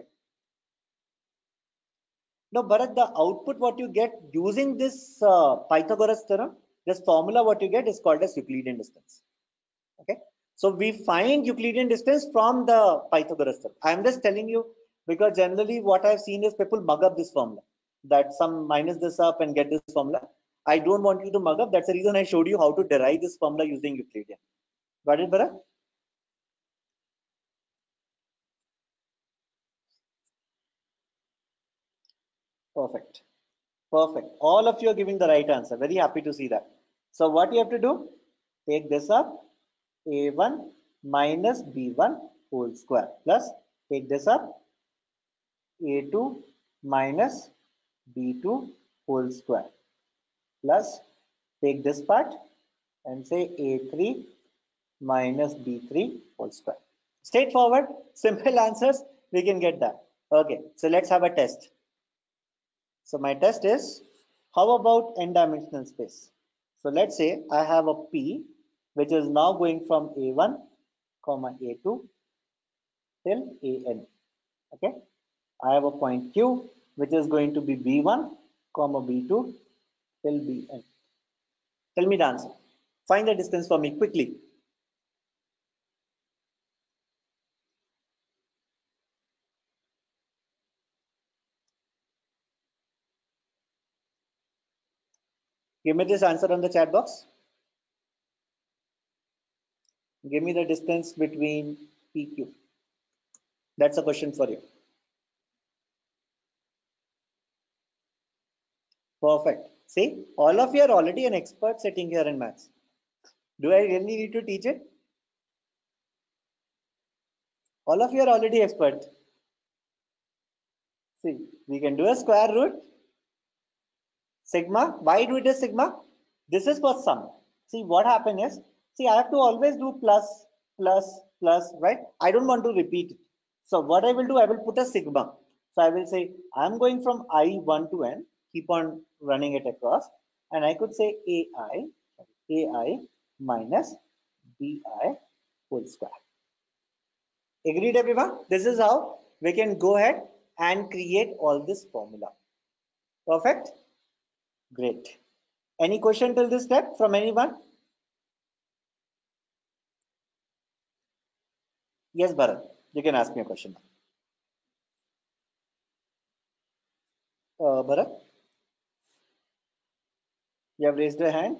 Now, Bharat, the output what you get using this uh, Pythagoras theorem, this formula what you get is called as Euclidean distance. Okay. So we find Euclidean distance from the Pythagoras theorem. I'm just telling you because generally what I've seen is people mug up this formula, that some minus this up and get this formula. I don't want you to mug up. That's the reason I showed you how to derive this formula using Euclidean. Got it, Bharat? Perfect. Perfect. All of you are giving the right answer. Very happy to see that. So what you have to do, take this up, A one minus B one whole square plus take this up, A two minus B two whole square plus take this part and say A three minus B three whole square. Straightforward, simple answers, we can get that. Okay, so let's have a test. So my test is, how about n-dimensional space? So let's say I have a P which is now going from A one, comma A two till A n. Okay, I have a point Q which is going to be B one, comma B two till B n. Tell me the answer. Find the distance for me quickly. Give me this answer on the chat box. Give me the distance between P Q. That's a question for you. Perfect. See, all of you are already an expert sitting here in maths. Do I really need to teach it? All of you are already expert. See, we can do a square root sigma. Why do it as sigma? This is for sum. See, what happened is, see, I have to always do plus, plus, plus, right? I don't want to repeat it. So what I will do, I will put a sigma. So I will say, I'm going from I one to n, keep on running it across. And I could say ai, ai minus bi whole square. Agreed, everyone? This is how we can go ahead and create all this formula. Perfect. Great. Any question till this step from anyone? Yes, Bharat, you can ask me a question. Uh, Bharat, you have raised your hand.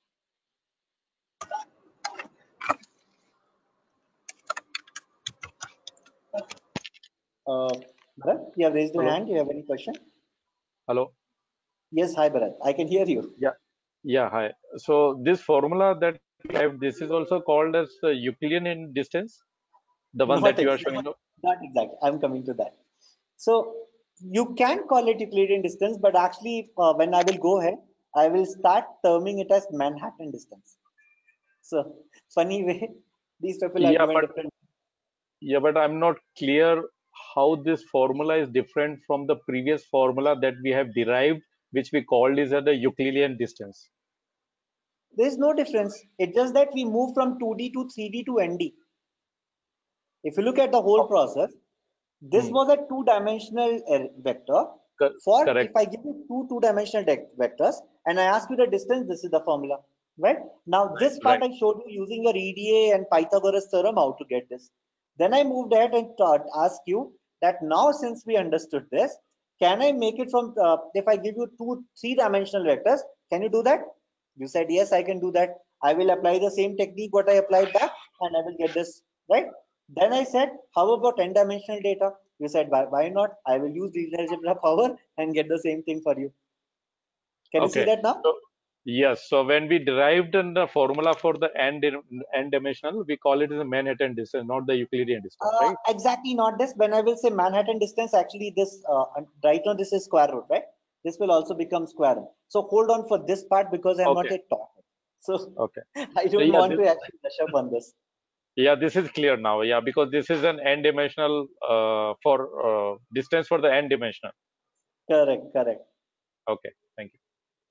Uh, Bharat, you have raised your Hello. hand. You have any question? Hello. Yes, hi Bharat. I can hear you. Yeah. Yeah. Hi. So this formula that we have, this is also called as uh, Euclidean distance, the one Not that you are exactly. showing. Not exactly. I'm coming to that. So you can call it Euclidean distance, but actually, uh, when I will go ahead, I will start terming it as Manhattan distance. So funny way, these people are Yeah, given but different. yeah, but I'm not clear how this formula is different from the previous formula that we have derived, which we called is at the Euclidean distance. There is no difference. It's just that we move from two D to three D to N D. If you look at the whole process, this Hmm. was a two-dimensional uh, vector. Co- For correct. if I give you two two-dimensional vectors and I ask you the distance, this is the formula, right? Now this part Right. I showed you using your E D A and Pythagoras theorem how to get this. Then I moved ahead and taught, ask you that now since we understood this, can I make it from uh, if I give you two three-dimensional vectors, can you do that? You said yes, I can do that. I will apply the same technique what I applied back, and I will get this, right? Then I said, how about ten dimensional data? You said, why, why not? I will use linear algebra power and get the same thing for you. Can you see Okay. that now? So yes. So when we derived in the formula for the n n dimensional, we call it as a Manhattan distance, not the Euclidean distance, Uh, right? exactly not this. When I will say Manhattan distance, actually this, uh, right now this is square root, right? This will also become square root. So hold on for this part because I'm not Okay. yet taught. So Okay. I So don't yeah, want this, to actually rush up on this. yeah, this is clear now. Yeah, because this is an n dimensional uh, for uh, distance for the n dimensional. Correct, correct. Okay. Thank you.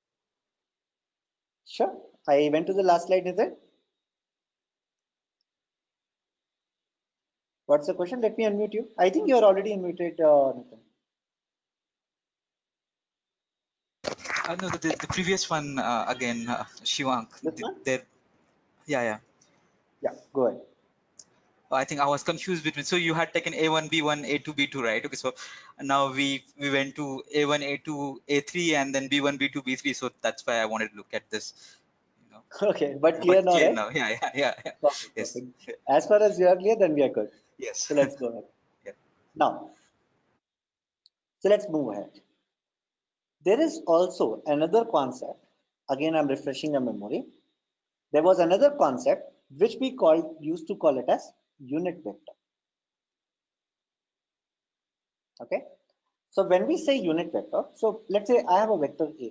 Sure. I went to the last slide, is it? What's the question? Let me unmute you. I think you're already unmuted, uh, Nathan. Uh, no, the, the, the previous one uh, again, uh, Shivank. This th- one? There, yeah, yeah. Yeah, go ahead. I think I was confused between. So you had taken A one, B one, A two, B two, right? Okay, so now we we went to A one, A two, A three, and then B one, B two, B three. So that's why I wanted to look at this. You know, Okay, but clear but now, clear right? now. Yeah, yeah, yeah, yeah. Perfect, Yes, perfect. As far as you are clear, then we are good. yes. So let's go ahead. Yeah. Now, so let's move ahead. There is also another concept. Again, I'm refreshing your memory. There was another concept which we called used to call it as unit vector. Okay. So when we say unit vector, so let's say I have a vector A.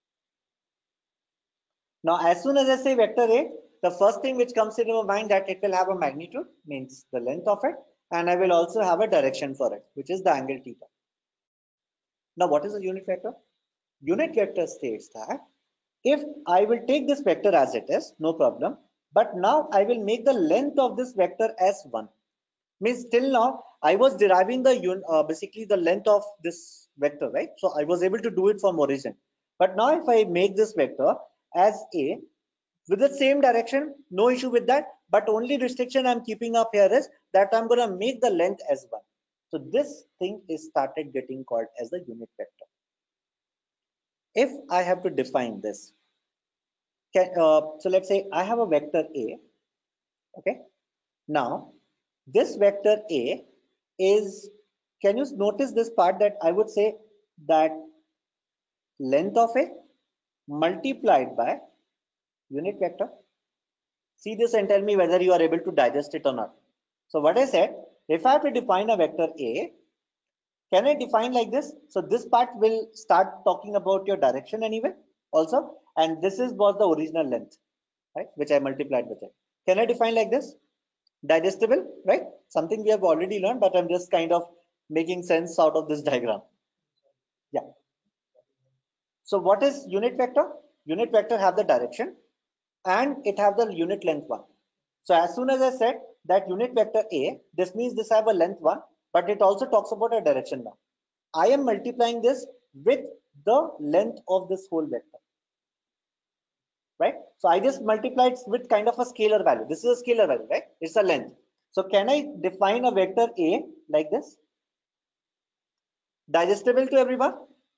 Now, as soon as I say vector A, the first thing which comes into my mind that it will have a magnitude, means the length of it, and I will also have a direction for it, which is the angle theta. Now, what is a unit vector? Unit vector states that if I will take this vector as it is, no problem, but now I will make the length of this vector as one. Means till now I was deriving the un uh, basically the length of this vector, right? So I was able to do it from origin. But now if I make this vector as A with the same direction, no issue with that. But only restriction I'm keeping up here is that I'm going to make the length as one. So this thing is started getting called as the unit vector. If I have to define this, can, uh, so let's say I have a vector A. Okay. Now this vector A is, can you notice this part that I would say that length of A multiplied by unit vector. See this and tell me whether you are able to digest it or not. So what I said, if I have to define a vector A, Can I define like this? So this part will start talking about your direction anyway also, and this is was the original length, right, which I multiplied with it. Can I define like this? Digestible, right? Something we have already learned, but I'm just kind of making sense out of this diagram. Yeah. So what is unit vector? Unit vector have the direction and it have the unit length one. So as soon as I said that unit vector A, this means this have a length one, but it also talks about a direction now. I am multiplying this with the length of this whole vector, right? So I just multiplied with kind of a scalar value. This is a scalar value, right? It's a length. So can I define a vector A like this? Digestible to everyone?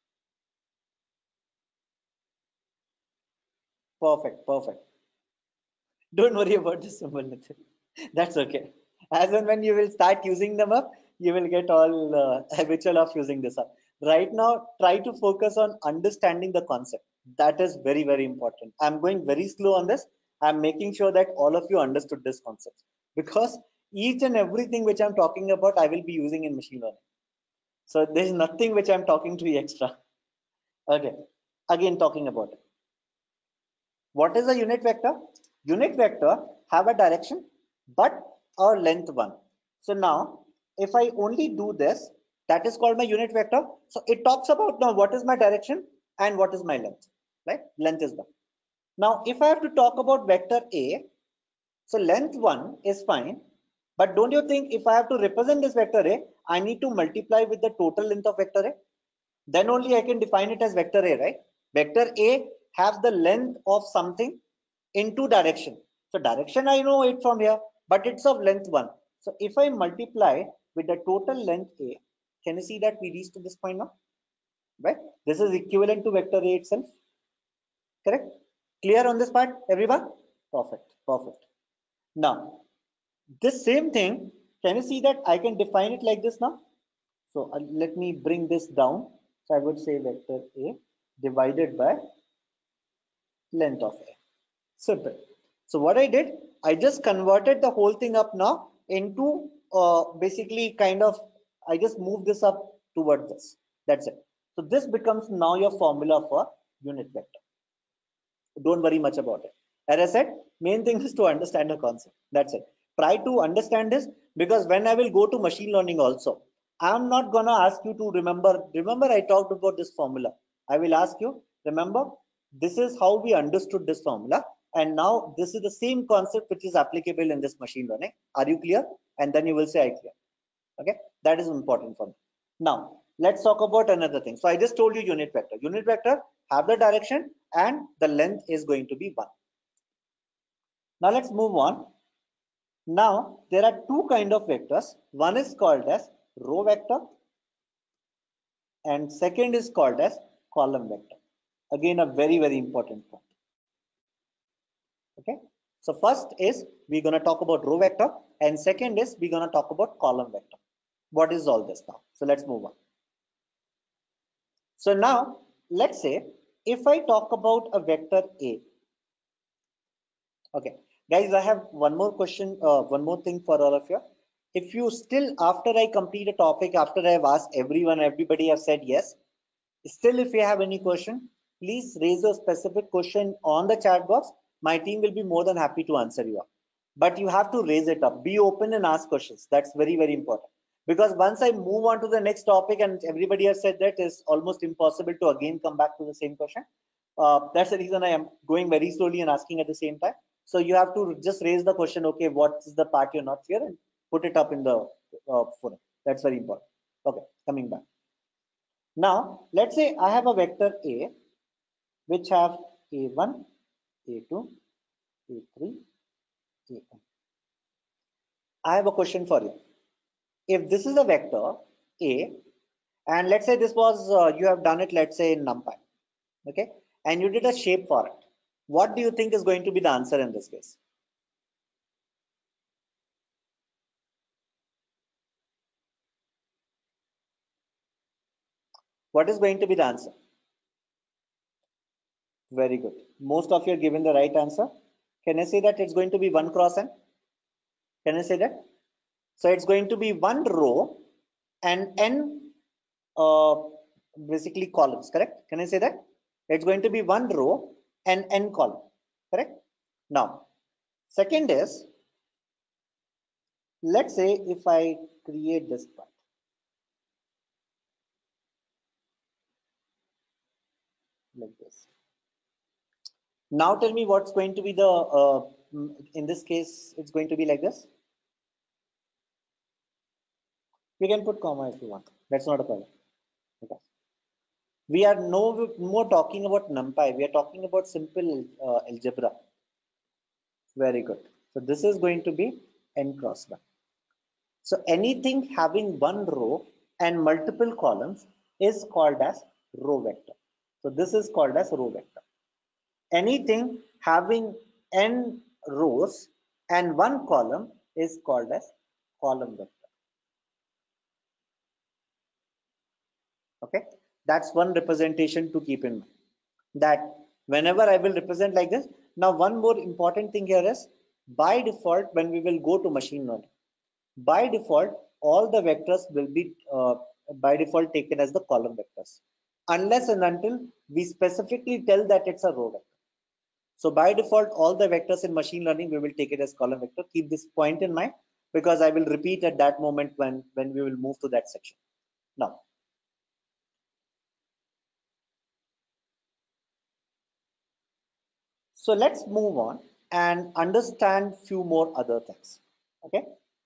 Perfect, perfect. Don't worry about the symbol method. That's okay. As and when you will start using them up, you will get all uh, habitual of using this up. Right now, try to focus on understanding the concept. That is very, very important. I'm going very slow on this. I'm making sure that all of you understood this concept, because each and everything which I'm talking about, I will be using in machine learning. So there's nothing which I'm talking to you extra. Okay. Again, talking about it. What is a unit vector? Unit vector have a direction, but a length one. So now, if I only do this, that is called my unit vector. So it talks about now what is my direction and what is my length, right? Length is one. Now, if I have to talk about vector A, so length one is fine, but don't you think if I have to represent this vector A, I need to multiply with the total length of vector A? Then only I can define it as vector A, right? Vector A has the length of something in two direction. So direction I know it from here, but it's of length one. So if I multiply with the total length A, can you see that we reached to this point now? Right? This is equivalent to vector A itself. Correct? Clear on this part, everyone? Perfect, perfect. Now, this same thing, can you see that I can define it like this now? So uh, let me bring this down. So I would say vector A divided by length of A. Simple. So what I did, I just converted the whole thing up now into uh, basically kind of, I just moved this up towards this. That's it. So this becomes now your formula for unit vector. Don't worry much about it. As I said, main thing is to understand the concept. That's it. Try to understand this, because when I will go to machine learning also, I'm not gonna ask you to remember. Remember, I talked about this formula. I will ask you, remember, this is how we understood this formula. And now this is the same concept which is applicable in this machine learning. Are you clear? And then you will say I clear. Okay, that is important for me. Now let's talk about another thing. So I just told you unit vector. Unit vector have the direction and the length is going to be one. Now let's move on. Now there are two kind of vectors. One is called as row vector and second is called as column vector. Again, a very, very important point. Okay, so first is we're going to talk about row vector and second is we're going to talk about column vector. What is all this now? So let's move on. So now let's say if I talk about a vector A. Okay, guys, I have one more question, uh, one more thing for all of you. If you still, after I complete a topic, after I have asked everyone, everybody have said yes, still if you have any question, please raise a specific question on the chat box. My team will be more than happy to answer you. But you have to raise it up. Be open and ask questions. That's very, very important. Because once I move on to the next topic and everybody has said that, it's almost impossible to again come back to the same question. Uh, that's the reason I am going very slowly and asking at the same time. So you have to just raise the question, okay, what is the part you're not clear, and put it up in the uh, forum. That's very important. Okay, coming back. Now, let's say I have a vector A, which have A one, A two, A three, A n. I have a question for you. If this is a vector A, and let's say this was, uh, you have done it, let's say in NumPy, okay, and you did a shape for it, what do you think is going to be the answer in this case? What is going to be the answer? Very good. Most of you are given the right answer. Can I say that it's going to be one cross n? Can I say that? So it's going to be one row and n uh, basically columns, correct? Can I say that? It's going to be one row and n column, correct? Now, second is, let's say if I create this part. Like this. Now tell me what's going to be the, uh, in this case, it's going to be like this. We can put comma if you want. That's not a problem. Okay. We are no more talking about NumPy. We are talking about simple uh, algebra. Very good. So this is going to be n cross one. So anything having one row and multiple columns is called as row vector. So this is called as row vector. Anything having n rows and one column is called as column vector. Okay, that's one representation to keep in mind, that whenever I will represent like this. Now one more important thing here is, by default, when we will go to machine learning, by default all the vectors will be uh, by default taken as the column vectors, unless and until we specifically tell that it's a row vector. So by default, all the vectors in machine learning, we will take it as column vector. Keep this point in mind, because I will repeat at that moment when, when we will move to that section. Now, so let's move on and understand few more other things. Okay.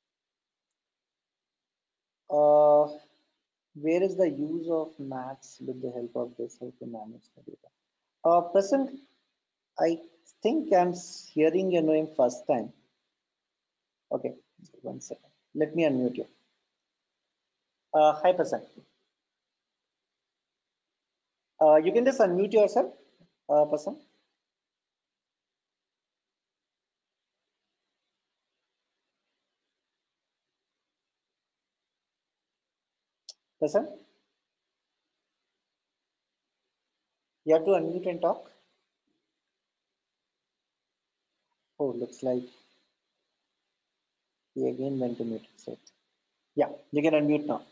Uh, where is the use of maths with the help of this, how to manage the data? Uh, Prasanth, I think I'm hearing your name first time. Okay, one second. Let me unmute you. Uh, hi, Prasanth. Uh, you can just unmute yourself, uh, Prasanth. Prasanth, you have to unmute and talk. Oh, looks like he again went to mute. So, yeah, you can unmute now.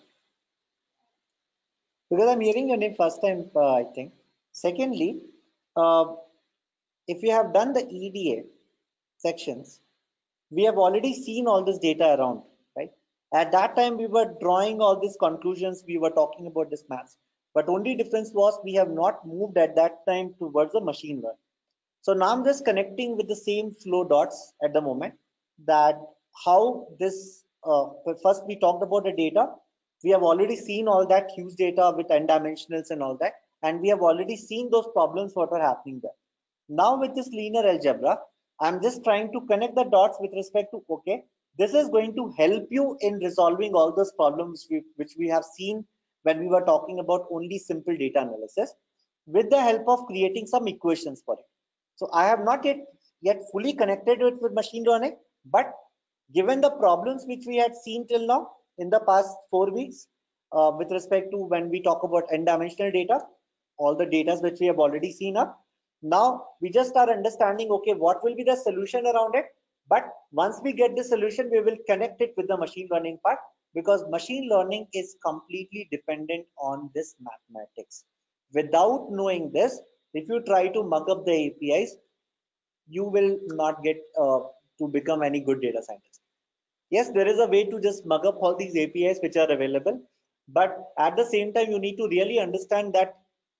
Because I'm hearing your name first time, uh, I think. Secondly, uh, if you have done the E D A sections, we have already seen all this data around, right? At that time, we were drawing all these conclusions. We were talking about this maths, but only difference was we have not moved at that time towards the machine learning. So now I'm just connecting with the same flow dots at the moment, that how this, uh, first we talked about the data. We have already seen all that huge data with n dimensionals and all that. And we have already seen those problems what are happening there. Now with this linear algebra, I'm just trying to connect the dots with respect to, okay, this is going to help you in resolving all those problems we, which we have seen when we were talking about only simple data analysis, with the help of creating some equations for it. So I have not yet, yet fully connected it with machine learning, but given the problems which we had seen till now in the past four weeks, uh, with respect to when we talk about n-dimensional data, all the data which we have already seen up, now we just are understanding, okay, what will be the solution around it. But once we get the solution, we will connect it with the machine learning part, because machine learning is completely dependent on this mathematics. Without knowing this, if you try to mug up the A P Is, you will not get uh, to become any good data scientist. Yes, there is a way to just mug up all these A P Is which are available, but at the same time, you need to really understand that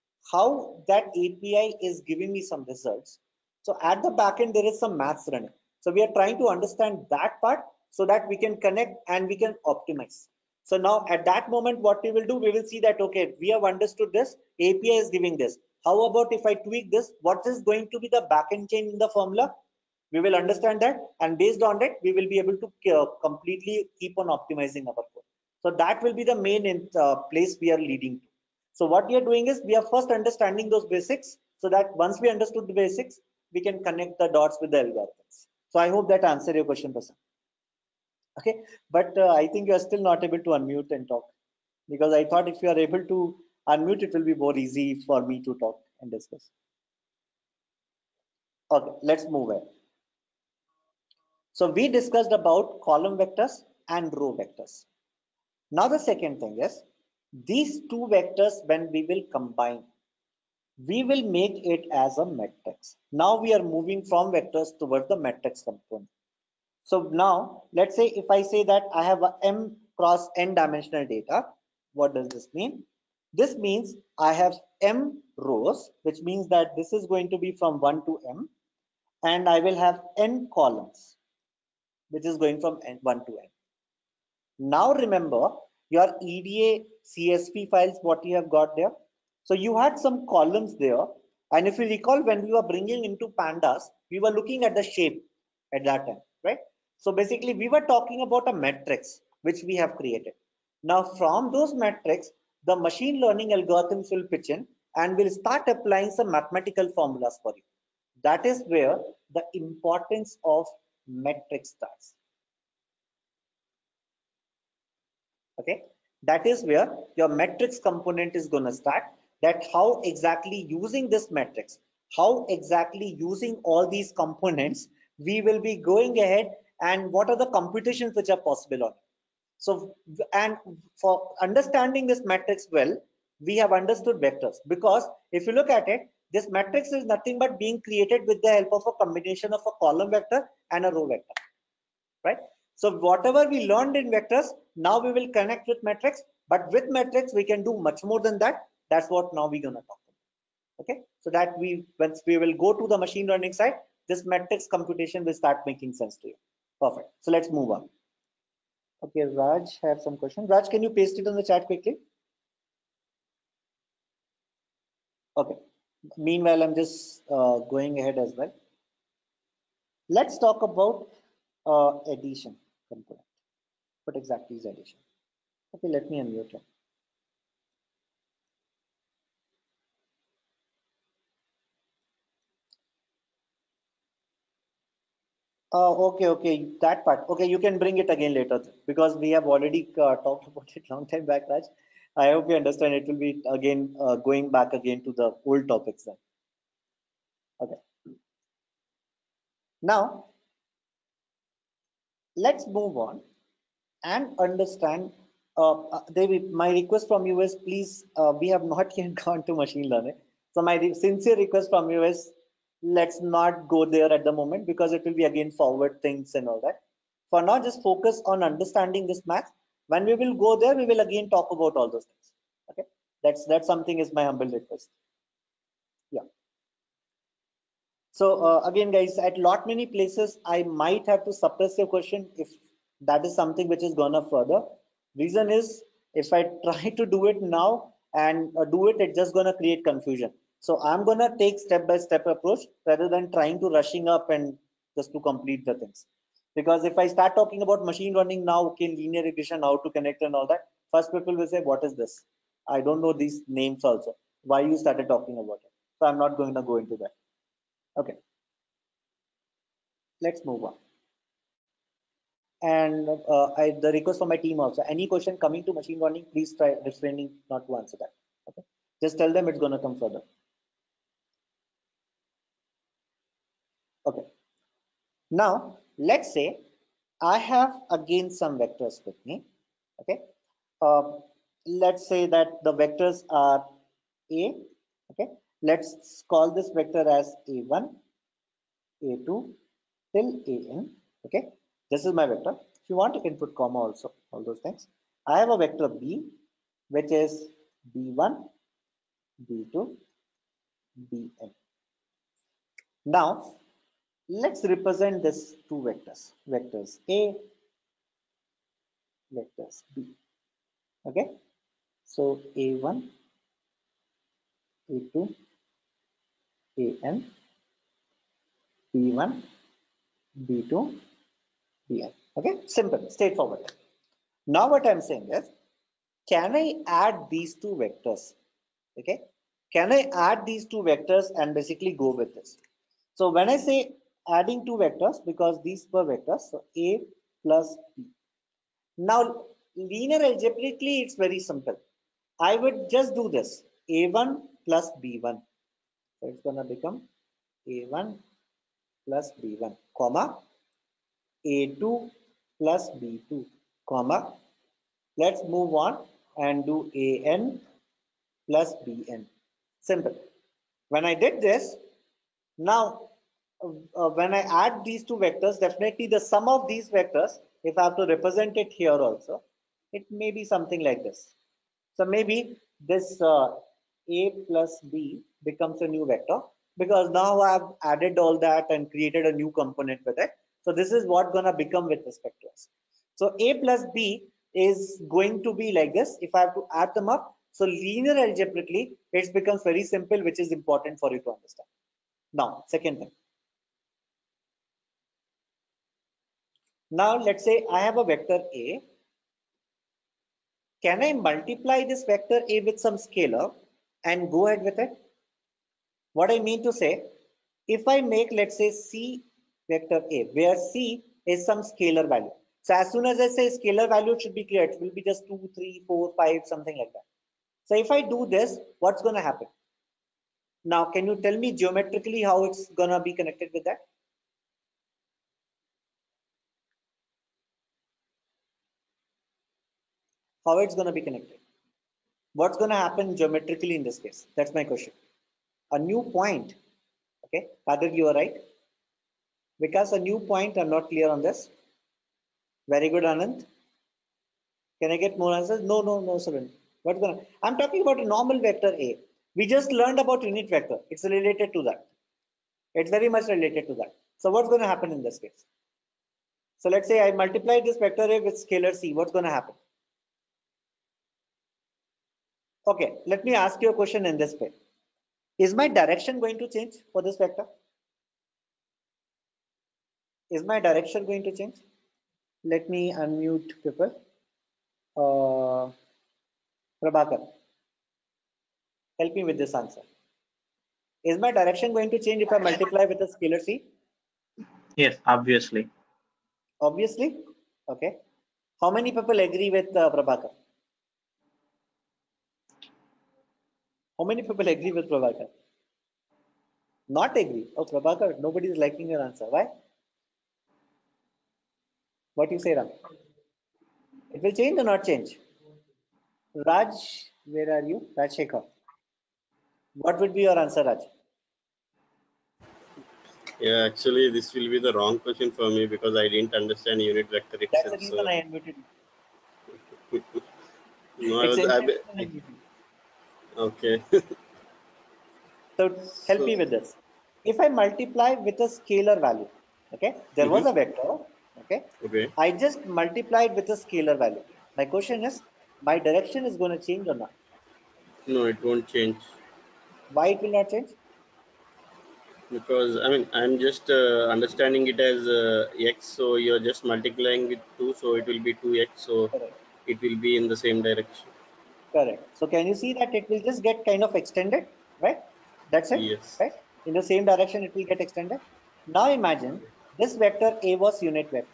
how that A P I is giving me some results. So at the back end, there is some maths running. So we are trying to understand that part so that we can connect and we can optimize. So now at that moment, what we will do, we will see that, okay, we have understood this, A P I is giving this. How about if I tweak this, what is going to be the backend chain in the formula? We will understand that, and based on that, we will be able to uh, completely keep on optimizing our code. So that will be the main in, uh, place we are leading to. So what we are doing is we are first understanding those basics, so that once we understood the basics, we can connect the dots with the algorithms. So I hope that answered your question, Prasanth. Okay, but uh, I think you are still not able to unmute and talk, because I thought if you are able to unmute, it will be more easy for me to talk and discuss. Okay, let's move ahead. So we discussed about column vectors and row vectors. Now the second thing is, These two vectors, when we will combine, we will make it as a matrix. Now we are moving from vectors towards the matrix component. So now let's say if I say that I have a m cross n dimensional data, what does this mean? This means I have m rows, which means that this is going to be from one to m, and I will have n columns, which is going from n, one to n. Now remember your E D A C S V files, what you have got there. So you had some columns there, and if you recall, when we were bringing into pandas, we were looking at the shape at that time, right? So basically we were talking about a matrix which we have created. Now from those matrix, the machine learning algorithms will pitch in and will start applying some mathematical formulas for you. That is where the importance of matrix starts. Okay, that is where your matrix component is going to start. That how exactly using this matrix, how exactly using all these components, we will be going ahead, and what are the computations which are possible on it. So, and for understanding this matrix well, we have understood vectors, because if you look at it, this matrix is nothing but being created with the help of a combination of a column vector and a row vector, right? So whatever we learned in vectors, now we will connect with matrix, but with matrix we can do much more than that. That's what now we're going to talk about. Okay, so that we, once we will go to the machine learning side, this matrix computation will start making sense to you. Perfect. So let's move on. Okay, Raj have some question. Raj, can you paste it on the chat quickly? Okay. Meanwhile, I'm just uh, going ahead as well. Let's talk about uh, addition component. What exactly is addition? Okay, let me unmute it. Oh, okay, okay, that part. Okay, you can bring it again later, because we have already uh, talked about it long time back, Raj. I hope you understand. It will be again uh, going back again to the old topics then. Okay. Now, let's move on and understand. Uh, uh, David, my request from you is, please, uh, we have not yet gone to machine learning. So my re sincere request from you is, let's not go there at the moment, because it will be again forward things and all that. For now, just focus on understanding this math. When we will go there, we will again talk about all those things. Okay, that's that's something is my humble request. Yeah. So uh, again, guys, at lot many places, I might have to suppress your question if that is something which is gonna further. Reason is, if I try to do it now and uh, do it, it's just gonna create confusion. So I'm gonna take step-by-step approach rather than trying to rushing up and just to complete the things. Because if I start talking about machine learning now, okay, linear regression, how to connect and all that, first people will say, what is this? I don't know these names also. Why you started talking about it? So I'm not going to go into that. Okay, let's move on. And uh, I, the request for my team also, any question coming to machine learning, please try refraining not to answer that. Okay, just tell them it's going to come further. Okay, now let's say I have again some vectors with me. Okay, uh, let's say that the vectors are a. Okay, let's call this vector as a one, a two till an. Okay, this is my vector. If you want, you can put comma also, all those things. I have a vector b, which is b one, b two, bn. Now let's represent this two vectors, vectors a, vectors b. Okay, so a one, a two, an, b one, b two, bn. Okay, simple, straightforward. Now what I'm saying is, can I add these two vectors? Okay, can I add these two vectors and basically go with this? So when I say adding two vectors, because these were vectors, so a plus b. Now linear algebraically, it's very simple. I would just do this, a one plus b one. So it's gonna become a one plus b one, comma, a two plus b two, comma. Let's move on. and do an plus bn. Simple. When I did this, now uh, uh, when I add these two vectors, definitely the sum of these vectors, if I have to represent it here also, it may be something like this. So maybe this uh, a plus b becomes a new vector because now I have added all that and created a new component with it. So this is what gonna become with respect to us. So a plus b is going to be like this if I have to add them up. So linear algebraically, it becomes very simple, which is important for you to understand. Now, second thing. Now let's say I have a vector a. Can I multiply this vector a with some scalar and go ahead with it? What I mean to say, if I make, let's say, C vector A, where C is some scalar value. So as soon as I say scalar value, it should be clear. It will be just two, three, four, five, something like that. So if I do this, what's going to happen? Now, can you tell me geometrically how it's going to be connected with that? How it's going to be connected? What's going to happen geometrically in this case? That's my question. A new point. Okay, Kadir, you are right. Because a new point, I'm not clear on this. Very good, Anand. Can I get more answers? No, no, no, Surin. What's gonna? I'm talking about a normal vector A. We just learned about unit vector. It's related to that. It's very much related to that. So what's going to happen in this case? So let's say I multiply this vector A with scalar C. What's going to happen? Okay, let me ask you a question in this way. Is my direction going to change for this vector? Is my direction going to change? Let me unmute people. Uh, Prabhakar, help me with this answer. Is my direction going to change if I multiply with a scalar C? Yes, obviously. Obviously. Okay. How many people agree with uh, Prabhakar? How many people agree with Prabhakar? Not agree. Oh, Prabhakar, nobody is liking your answer. Why? What do you say, Ram? It will change or not change? Raj, where are you? Raj Shekhar. What would be your answer, Raj? Yeah, actually, this will be the wrong question for me because I didn't understand unit vector That's the itself. reason So, I unmuted you. no, I It's was. I, intentional unmuting. okay. So help So, me with this. If I multiply with a scalar value, okay, there was mhm. a vector, okay, Okay. I just multiplied with a scalar value. My question is, my direction is going to change or not? No, it won't change Why it will not change? because I mean I'm just uh, understanding it as uh, x. So you're just multiplying with two, so it will be two x. So Correct. it will be in the same direction. Correct. So can you see that it will just get kind of extended, right? That's it, Yes. right? In the same direction, it will get extended. Now imagine this vector A was unit vector.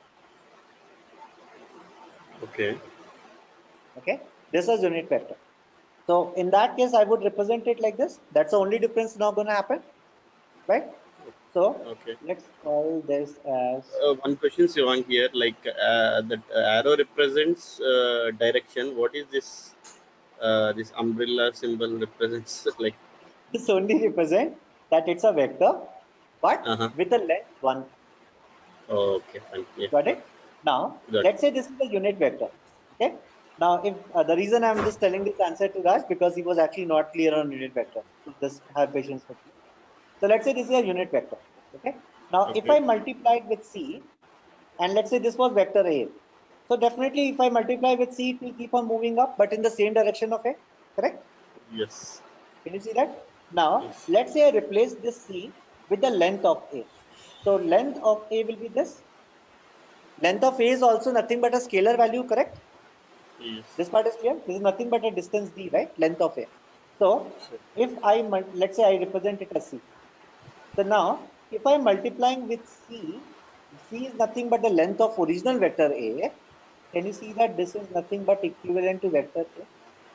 Okay. Okay, this is unit vector. So in that case, I would represent it like this. That's the only difference now going to happen, right? So Okay. let's call this as Uh, one question, Sivan, here, like uh, the arrow represents uh, direction. What is this? Uh, this umbrella symbol represents like. this only represent that it's a vector, but Uh huh. with a length one. Oh, okay, fine. Yeah, Got got, it? Now, got. let's say this is a unit vector. Okay. Now, if uh, the reason I'm just telling this answer to Raj because he was actually not clear on unit vector. So just have patience with me. So let's say this is a unit vector. Okay. Now, if Okay. I multiply it with C, and let's say this was vector A. So definitely, if I multiply with C, it will keep on moving up, but in the same direction of A. Correct? Yes. Can you see that? Now, Yes. let's say I replace this C with the length of A. So length of A will be this. Length of A is also nothing but a scalar value, correct? Yes. This part is clear. This is nothing but a distance d, right? Length of A. So if I, let's say I represent it as C. So now, if I'm multiplying with C, C is nothing but the length of original vector A. Can you see that this is nothing but equivalent to vector A?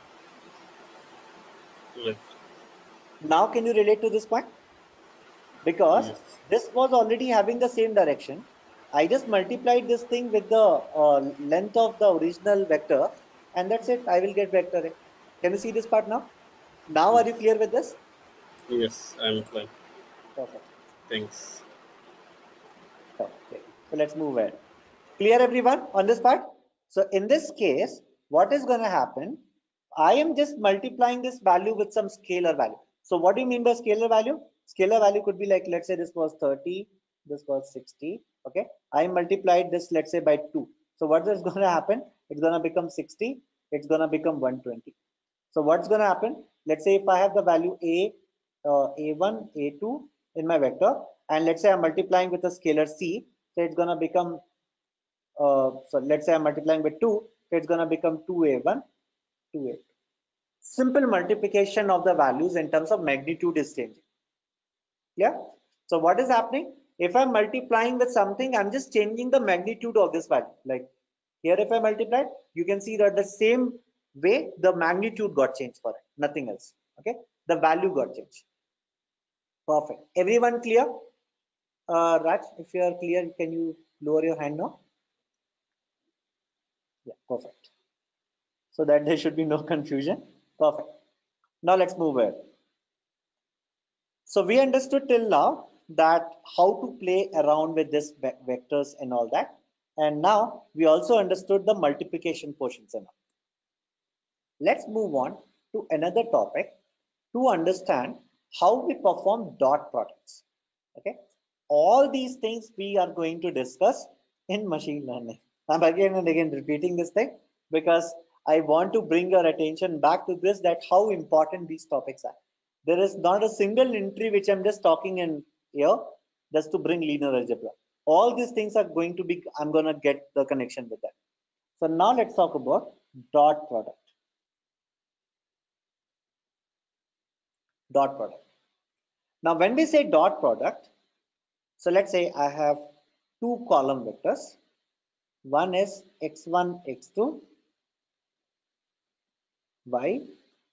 Right. Now, can you relate to this point? Because Yes. this was already having the same direction. I just multiplied this thing with the uh, length of the original vector. and that's it. I will get vector A. Can you see this part now? Now are you clear with this? Yes, I'm fine. Perfect. Thanks. Okay. So let's move ahead. Clear everyone on this part? So in this case, what is going to happen? I am just multiplying this value with some scalar value. So what do you mean by scalar value? Scalar value could be like, let's say this was thirty, this was sixty. Okay. I multiplied this, let's say by two. So what is going to happen? It's going to become sixty. It's going to become one hundred twenty. So what's going to happen? Let's say if I have the value a, uh, a one, a two in my vector, and let's say I'm multiplying with a scalar c, so it's going to become, uh, so let's say I'm multiplying with two, so it's going to become two a one, two a two. Simple multiplication of the values in terms of magnitude is changing. Yeah. So what is happening? If I'm multiplying with something, I'm just changing the magnitude of this value. Like here, if I multiply, you can see that the same way the magnitude got changed for it, nothing else. Okay, the value got changed. Perfect. Everyone clear? Uh, Raj, if you are clear, can you lower your hand now? Yeah, perfect. So that there should be no confusion. Perfect. Now let's move ahead. So we understood till now that how to play around with this vectors and all that. And now we also understood the multiplication portions and all. Let's move on to another topic to understand how we perform dot products. Okay. All these things we are going to discuss in machine learning. I'm again and again repeating this thing because I want to bring your attention back to this, that how important these topics are. There is not a single entry which I'm just talking in here just to bring linear algebra. All these things are going to be, I'm going to get the connection with that. So now let's talk about dot product. Dot product. Now when we say dot product, so let's say I have two column vectors. One is x one, x two, y,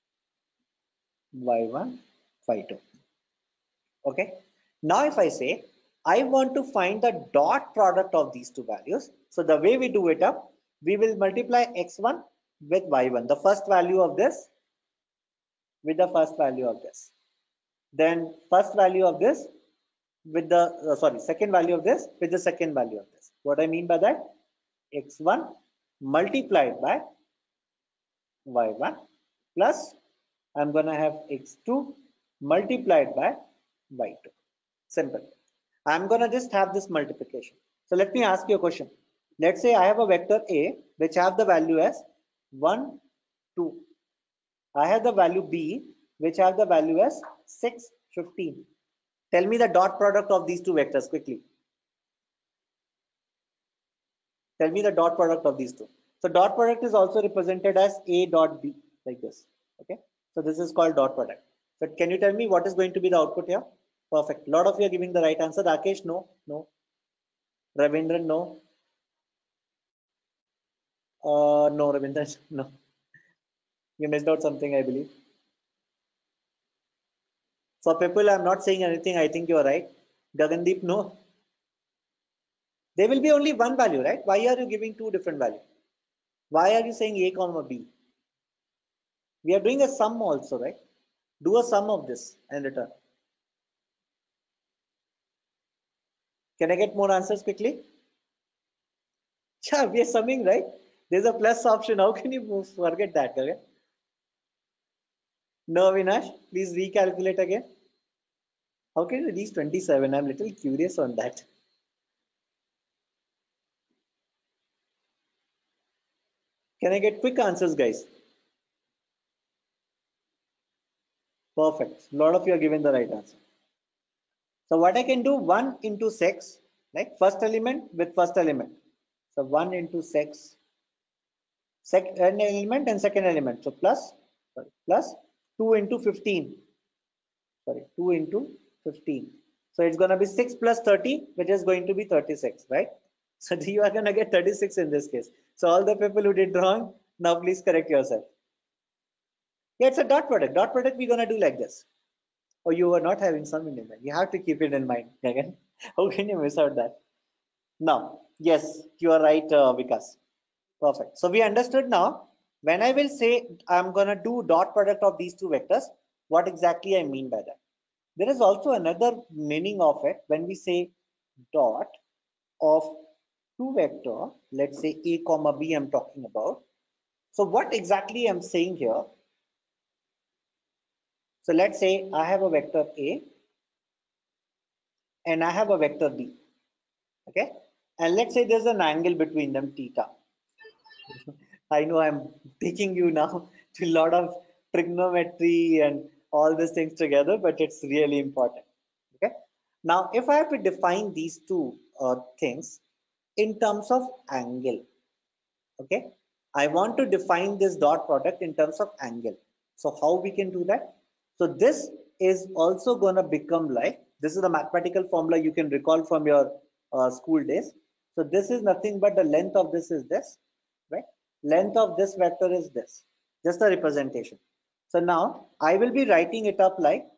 y one, y two. Okay. Now if I say I want to find the dot product of these two values, so the way we do it up, we will multiply x one with y one, the first value of this with the first value of this, then first value of this with the uh, sorry second value of this with the second value of this. What I mean by that, x one multiplied by y one plus I'm going to have x two multiplied by y two. Simple. I'm going to just have this multiplication. So let me ask you a question. Let's say I have a vector A which have the value as one, two. I have the value B which have the value as six, fifteen. Tell me the dot product of these two vectors quickly. Tell me the dot product of these two. So dot product is also represented as A dot B, like this. Okay. So this is called dot product. So can you tell me what is going to be the output here? Perfect. A lot of you are giving the right answer. Rakesh, no, no. Ravindran, no. Uh, no, Ravindran, no. You missed out something, I believe. For people, I'm not saying anything. I think you are right. Gagandeep, no. There will be only one value, right? Why are you giving two different values? Why are you saying A comma B? We are doing a sum also, right? Do a sum of this and return. Can I get more answers quickly? Yeah, we are summing, right? There's a plus option. How can you forget that? Okay? No, Vinash, please recalculate again. How can you reach twenty-seven? I'm a little curious on that. Can I get quick answers, guys? Perfect. A lot of you are given the right answer. So what I can do, one into six, like first element with first element. So one into six, second element and second element. So plus, sorry, plus two into fifteen. Sorry, two into fifteen. So it's going to be six plus thirty, which is going to be thirty-six, right? So you are going to get thirty-six in this case. So all the people who did wrong, now please correct yourself. Yeah, it's a dot product. Dot product we're going to do like this. Or you are not having sum in mind. You have to keep it in mind. Again, how can you miss out that? Now, yes, you are right, uh, Vikas. Perfect. So we understood now when I will say I'm going to do dot product of these two vectors, what exactly I mean by that? There is also another meaning of it when we say dot of two vector, let's say A comma B I'm talking about. So what exactly I'm saying here? So let's say I have a vector A and I have a vector B. Okay. And let's say there's an angle between them, theta. I know I'm taking you now to a lot of trigonometry and all these things together, but it's really important. Okay. Now, if I have to define these two uh, things in terms of angle, okay, I want to define this dot product in terms of angle. So how we can do that? So this is also going to become like, this is the mathematical formula you can recall from your uh, school days. So this is nothing but the length of this is this, right? Length of this vector is this, just a representation. So now I will be writing it up like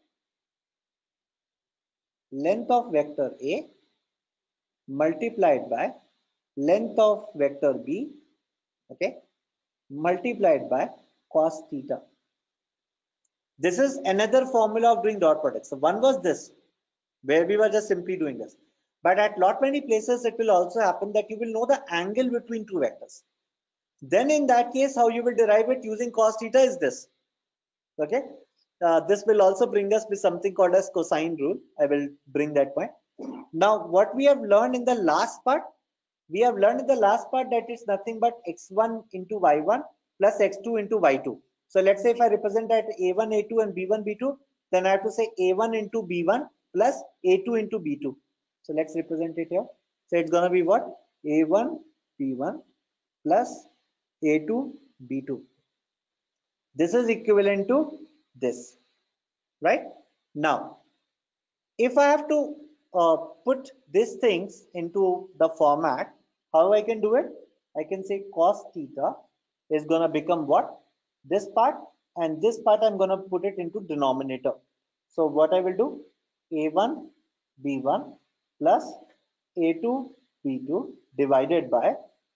length of vector A multiplied by length of vector B, okay, multiplied by cos theta. This is another formula of doing dot product. So one was this, where we were just simply doing this. But at lot many places, it will also happen that you will know the angle between two vectors. Then in that case, how you will derive it using cos theta is this. Okay. Uh, this will also bring us with something called as cosine rule. I will bring that point. Now, what we have learned in the last part, we have learned in the last part that it's nothing but x one into y one plus x two into y two. So let's say if I represent that a one, a two and b one, b two, then I have to say a one into b one plus a two into b two. So let's represent it here. So it's going to be what? a one, b one plus a two, b two. This is equivalent to this, right? Now, if I have to uh, put these things into the format, how I can do it? I can say cos theta is going to become what? This part, and this part I'm going to put it into denominator. So what I will do? a one b one plus a two b two divided by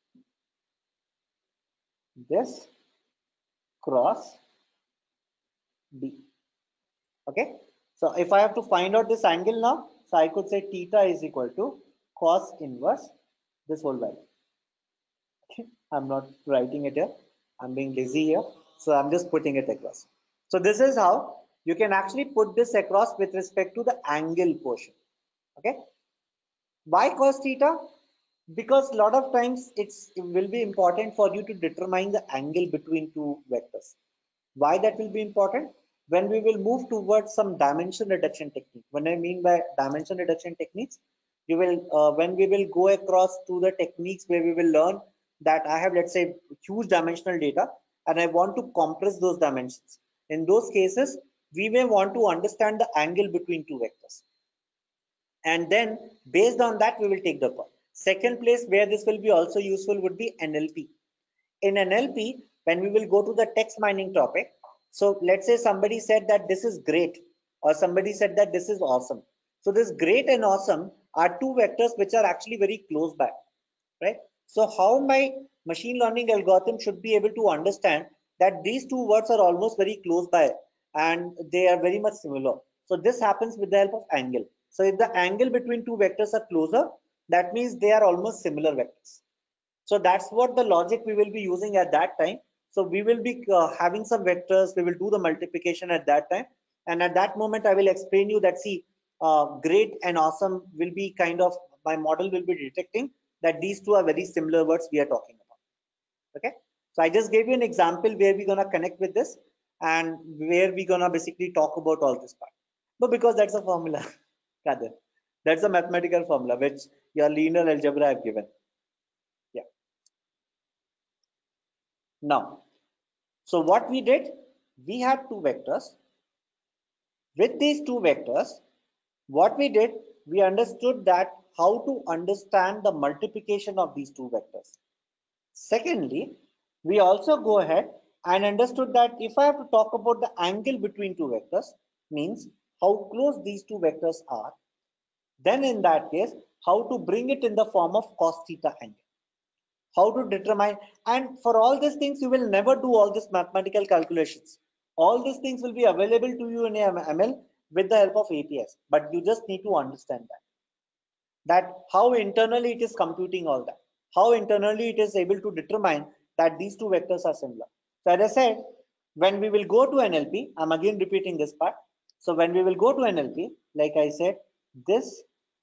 this cross b. Okay. So if I have to find out this angle now, so I could say theta is equal to cos inverse this whole value. Okay. I'm not writing it here. I'm being lazy here. So I'm just putting it across. So this is how you can actually put this across with respect to the angle portion. Okay. Why cos theta? Because a lot of times it's, it will be important for you to determine the angle between two vectors. Why that will be important? When we will move towards some dimension reduction technique. When I mean by dimension reduction techniques, you will uh, when we will go across to the techniques where we will learn that I have, let's say, huge dimensional data and I want to compress those dimensions. In those cases, we may want to understand the angle between two vectors. And then based on that, we will take the call. Second place where this will be also useful would be N L P. In N L P, when we will go to the text mining topic, so let's say somebody said that this is great, or somebody said that this is awesome. So this great and awesome are two vectors which are actually very close by, right? So how my machine learning algorithm should be able to understand that these two words are almost very close by and they are very much similar. So this happens with the help of angle. So if the angle between two vectors are closer, that means they are almost similar vectors. So that's what the logic we will be using at that time. So we will be uh, having some vectors, we will do the multiplication at that time. And at that moment, I will explain you that, see, uh, great and awesome will be kind of, my model will be detecting that these two are very similar words we are talking about. Okay. So I just gave you an example where we're going to connect with this and where we're going to basically talk about all this part. But because that's a formula, Kadir, that's a mathematical formula which your linear algebra have given. Yeah. Now, so what we did, we had two vectors. With these two vectors, what we did, we understood that how to understand the multiplication of these two vectors. Secondly, we also go ahead and understood that if I have to talk about the angle between two vectors, means how close these two vectors are, then in that case, how to bring it in the form of cos theta angle. how to determine, and for all these things you will never do all these mathematical calculations. All these things will be available to you in M L with the help of A P Is, but you just need to understand that that how internally it is computing all that, how internally it is able to determine that these two vectors are similar. So as I said, when we will go to N L P, I'm again repeating this part. So when we will go to N L P, like I said, this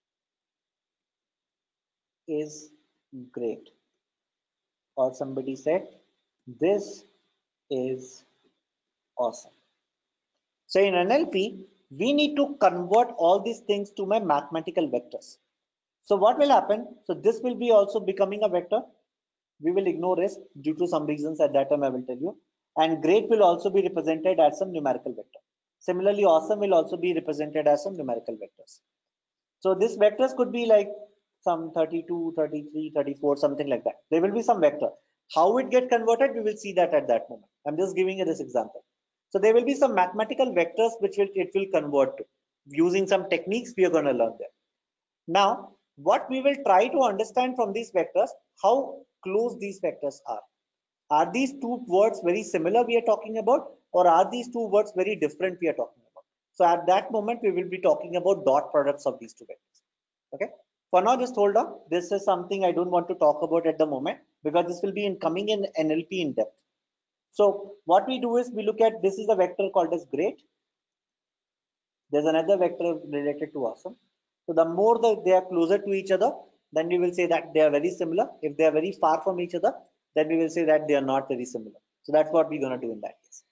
is great, or somebody said this is awesome. So in N L P, we need to convert all these things to my mathematical vectors. So what will happen? So this will be also becoming a vector. We will ignore this due to some reasons at that time I will tell you. And great will also be represented as some numerical vector. Similarly, awesome will also be represented as some numerical vectors. So these vectors could be like some thirty-two, thirty-three, thirty-four, something like that. There will be some vector. How it get converted, we will see that at that moment. I'm just giving you this example. So there will be some mathematical vectors which will, it will convert to. Using some techniques we are going to learn there. Now, what we will try to understand from these vectors, how close these vectors are. Are these two words very similar we are talking about, or are these two words very different we are talking about? So at that moment, we will be talking about dot products of these two vectors. Okay. For now, just hold on. This is something I don't want to talk about at the moment because this will be in coming in N L P in depth. So what we do is we look at, this is a vector called as great. There's another vector related to awesome. So the more that they are closer to each other, then we will say that they are very similar. If they are very far from each other, then we will say that they are not very similar. So that's what we're going to do in that case.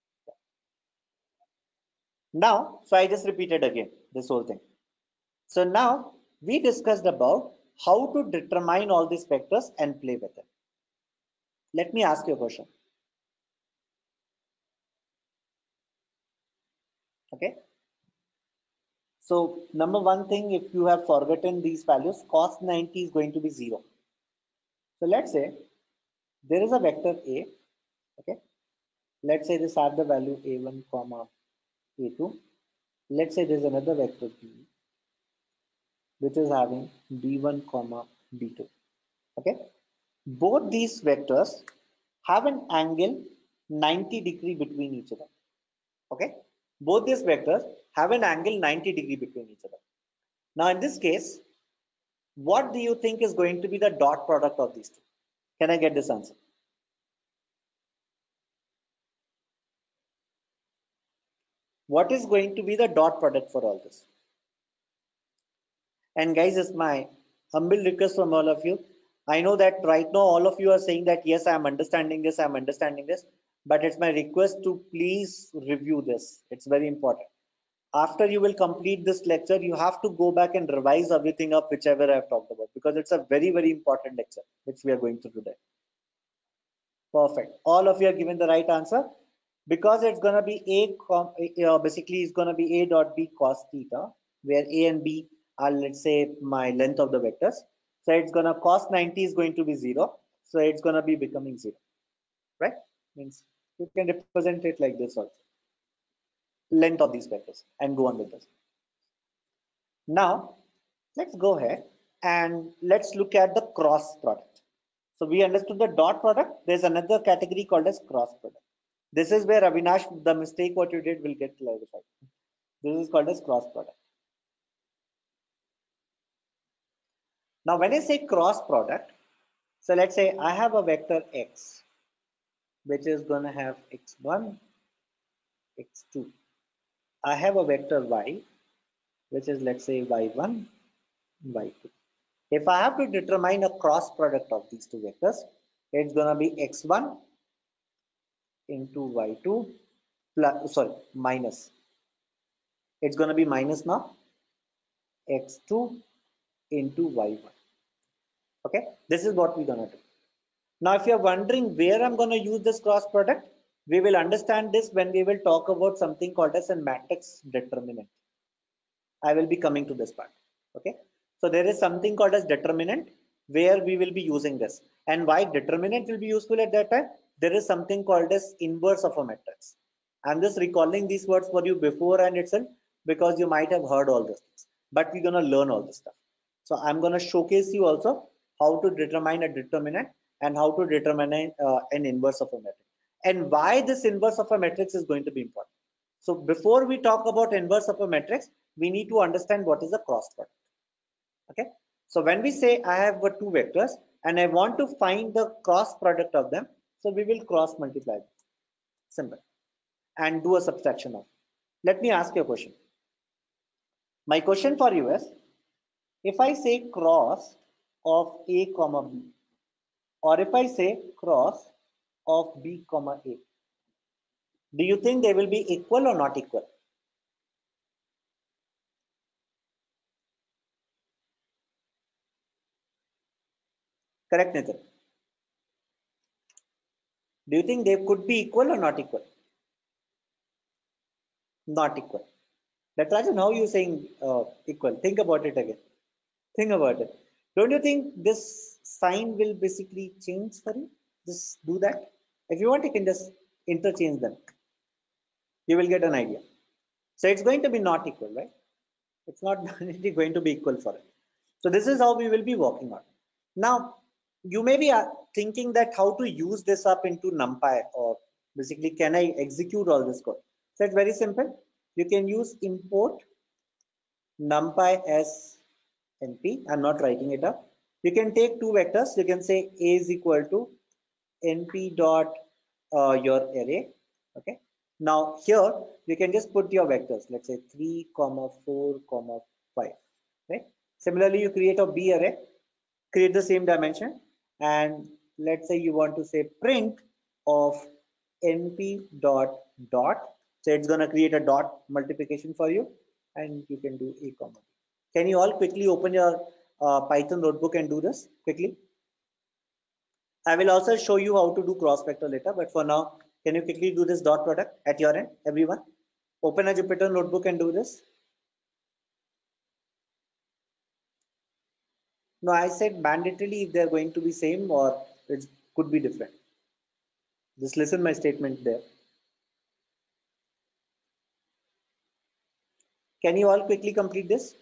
Now, so I just repeated again this whole thing. So now we discussed about how to determine all these vectors and play with them. Let me ask you a question. Okay. So number one thing, if you have forgotten these values, cos ninety is going to be zero. So let's say there is a vector A. Okay. Let's say this are the value A one comma A two. Let's say there's another vector B, which is having B one comma B two. Okay. Both these vectors have an angle ninety degree between each other. Okay. Both these vectors have an angle ninety degree between each other. Now in this case, what do you think is going to be the dot product of these two? Can I get this answer? What is going to be the dot product for all this? And guys, it's my humble request from all of you. I know that right now all of you are saying that yes, I'm understanding this, I'm understanding this, but it's my request to please review this. It's very important. After you will complete this lecture, you have to go back and revise everything up, whichever I've talked about, because it's a very, very important lecture, which we are going through today. Perfect. All of you are given the right answer. Because it's going to be a, uh, basically it's going to be a dot b cos theta, where a and b are, let's say, my length of the vectors. So it's going to cos ninety is going to be zero. So it's going to be becoming zero, right? Means you can represent it like this also. Length of these vectors and go on with this. Now, let's go ahead and let's look at the cross product. So we understood the dot product. There's another category called as cross product. This is where Avinash, the mistake what you did will get clarified. This is called as cross product. Now, when I say cross product, so let's say I have a vector x, which is going to have x one, x two. I have a vector y, which is, let's say, y one, y two. If I have to determine a cross product of these two vectors, it's going to be x one into y two plus, sorry, minus. It's going to be minus now x two into y one. Okay, this is what we're going to do. Now, if you're wondering where I'm going to use this cross product, we will understand this when we will talk about something called as a matrix determinant. I will be coming to this part. Okay, so there is something called as determinant where we will be using this. And why determinant will be useful at that time? There is something called as inverse of a matrix. I'm just recalling these words for you before and itself because you might have heard all these things, but we're going to learn all this stuff. So I'm going to showcase you also how to determine a determinant and how to determine uh, an inverse of a matrix, and why this inverse of a matrix is going to be important. So before we talk about inverse of a matrix, we need to understand what is a cross product. Okay, so when we say I have got two vectors and I want to find the cross product of them, so we will cross multiply them. Simple. And do a subtraction of. Let me ask you a question. My question for you is, if I say cross of A comma B, or if I say cross of B comma A, do you think they will be equal or not equal? Correct, Nitin? Do you think they could be equal or not equal? Not equal. Natarajan, how are you saying uh, equal? Think about it again. Think about it. Don't you think this sign will basically change for you? Just do that. If you want, you can just interchange them. You will get an idea. So it's going to be not equal, right? It's not going to be equal for it. So this is how we will be working on. Now, you may be thinking that how to use this up into NumPy, or basically can I execute all this code? So it's very simple. You can use import NumPy as np. I'm not writing it up. You can take two vectors. You can say a is equal to np dot uh, your array. Okay. Now here you can just put your vectors. Let's say three comma four comma five. Right. Similarly, you create a B array. Create the same dimension, and let's say you want to say print of np dot dot. So it's going to create a dot multiplication for you, and you can do a comma. Can you all quickly open your uh, Python notebook and do this quickly? I will also show you how to do cross vector later, but for now, can you quickly do this dot product at your end, everyone? Open a Jupyter notebook and do this. No, I said mandatorily if they're going to be same or it could be different. Just listen my statement there. Can you all quickly complete this?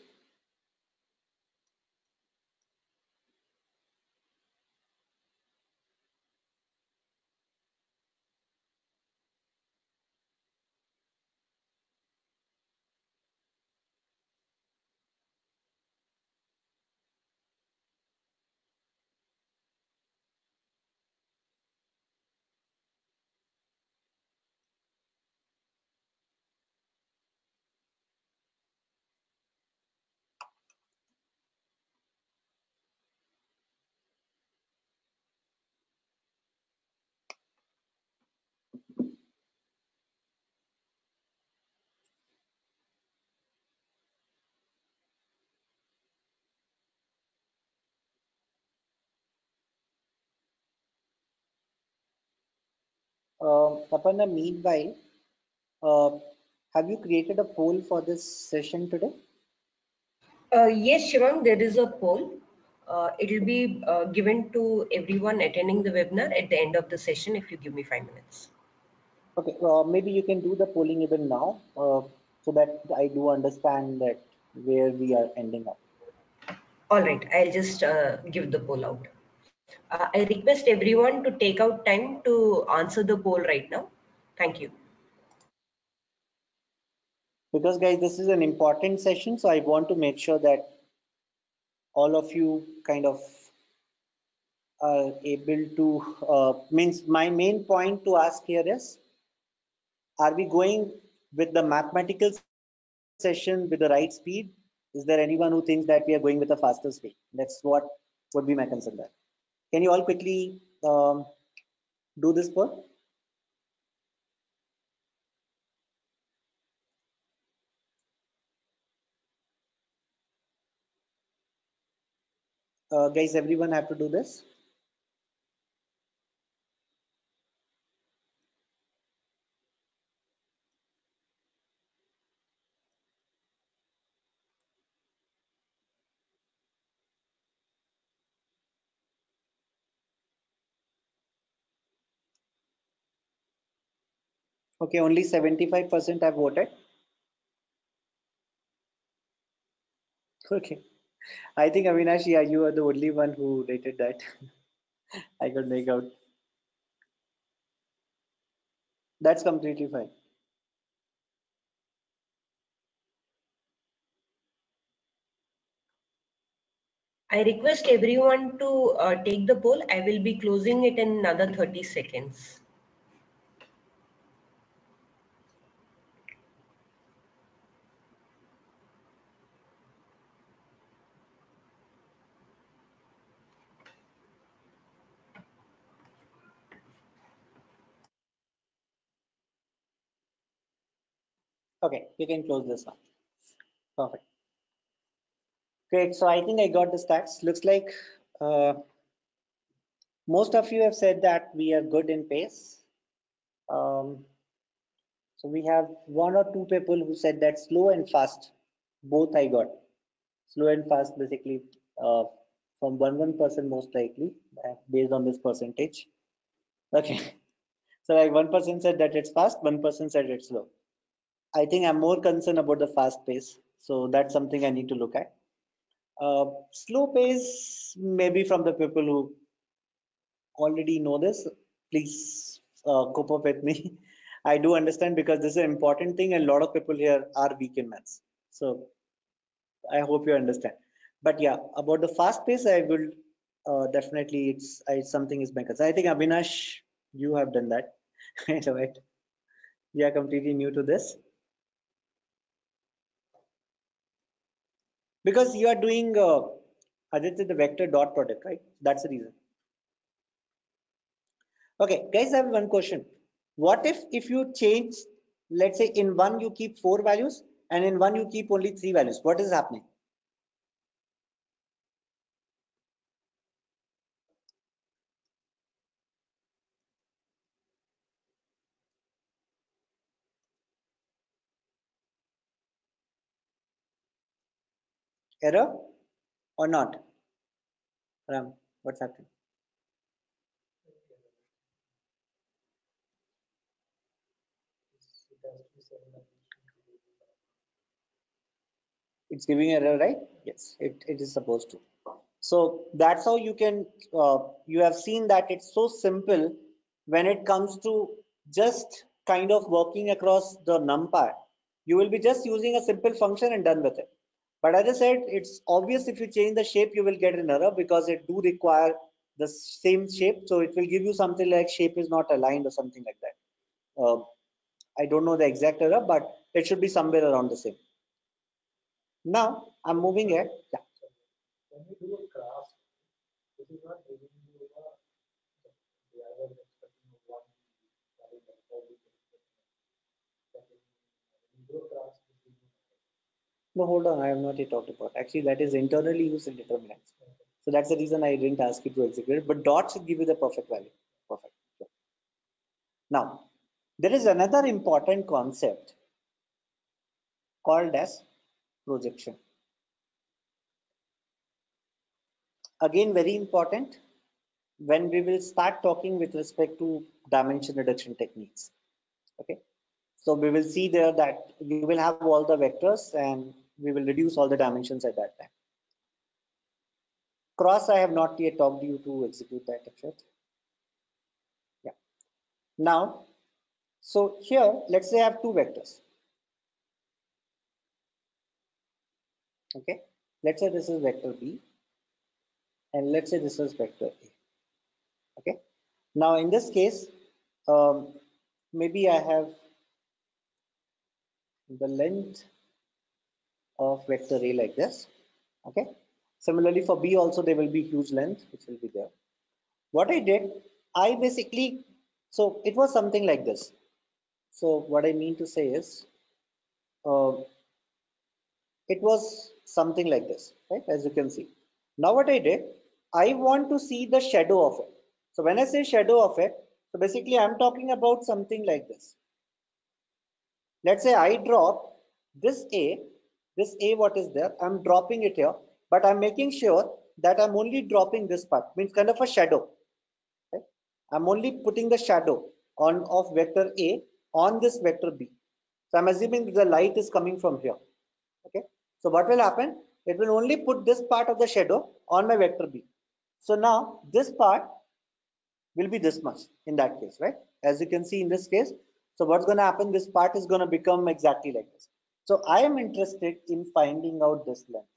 Uh, Aparna, meanwhile, uh, have you created a poll for this session today? Uh, yes, Shivang, there is a poll. Uh, it will be uh, given to everyone attending the webinar at the end of the session if you give me five minutes. Okay, uh, maybe you can do the polling even now uh, so that I do understand that where we are ending up. All right, I'll just uh, give the poll out. Uh, I request everyone to take out time to answer the poll right now. Thank you. Because guys, this is an important session, so I want to make sure that all of you kind of are able to, uh, means my main point to ask here is, are we going with the mathematical session with the right speed? Is there anyone who thinks that we are going with a faster speed? That's what would be my concern there. Can you all quickly um, do this poll? Uh, guys, everyone have to do this. Okay, only seventy-five percent have voted. Okay, I think Avinash, yeah, you are the only one who rated that. I could make out. That's completely fine. I request everyone to uh, take the poll. I will be closing it in another thirty seconds. Okay, you can close this one. Perfect. Great. So I think I got the stats. Looks like uh, most of you have said that we are good in pace. Um, so we have one or two people who said that slow and fast. Both I got. Slow and fast basically uh, from one one percent most likely uh, based on this percentage. Okay. So like one person said that it's fast, one person said it's slow. I think I'm more concerned about the fast pace. So that's something I need to look at. Uh, slow pace, maybe from the people who already know this, please uh, cope up with me. I do understand because this is an important thing and a lot of people here are weak in maths. So I hope you understand. But yeah, about the fast pace, I will uh, definitely, it's I, something is my concern. I think Avinash, you have done that. Right? You are completely new to this. Because you are doing uh, Aditya, the vector dot product, right? That's the reason. Okay, guys, I have one question. What if if you change, let's say in one you keep four values and in one you keep only three values? What is happening? Error or not? Ram, what's happening? It's giving error, right? Yes, it, it is supposed to. So that's how you can, uh, you have seen that it's so simple when it comes to just kind of working across the numpy. You will be just using a simple function and done with it. But as I said, it's obvious if you change the shape, you will get an error because it do require the same shape. So it will give you something like shape is not aligned or something like that. Uh, I don't know the exact error, but it should be somewhere around the same. Now I'm moving here. Yeah. When we do a graph, this is not giving you a the other expecting one value that probably but when you do a graph, No, hold on. I have not yet talked about. Actually, that is internally used in determinants. So that's the reason I didn't ask you to execute it. But dot should give you the perfect value. Perfect. Okay. Now, there is another important concept called as projection. Again, very important when we will start talking with respect to dimension reduction techniques. Okay. So we will see there that you will have all the vectors and we will reduce all the dimensions at that time. Cross, I have not yet talked to you to execute that effect. Yeah. Now, so here, let's say I have two vectors. Okay. Let's say this is vector B and let's say this is vector A. Okay. Now, in this case, um, maybe I have the length of vector A like this. Okay. Similarly, for B also, there will be huge length, which will be there. What I did, I basically, so it was something like this. So what I mean to say is, uh, it was something like this, right? As you can see. Now what I did, I want to see the shadow of it. So when I say shadow of it, so basically I'm talking about something like this. Let's say I drop this A, this A what is there, I'm dropping it here, but I'm making sure that I'm only dropping this part, means kind of a shadow. Okay? I'm only putting the shadow on of vector A on this vector B. So I'm assuming the light is coming from here. Okay. So what will happen? It will only put this part of the shadow on my vector B. So now this part will be this much in that case, right? As you can see in this case, so what's going to happen, this part is going to become exactly like this. So I am interested in finding out this length.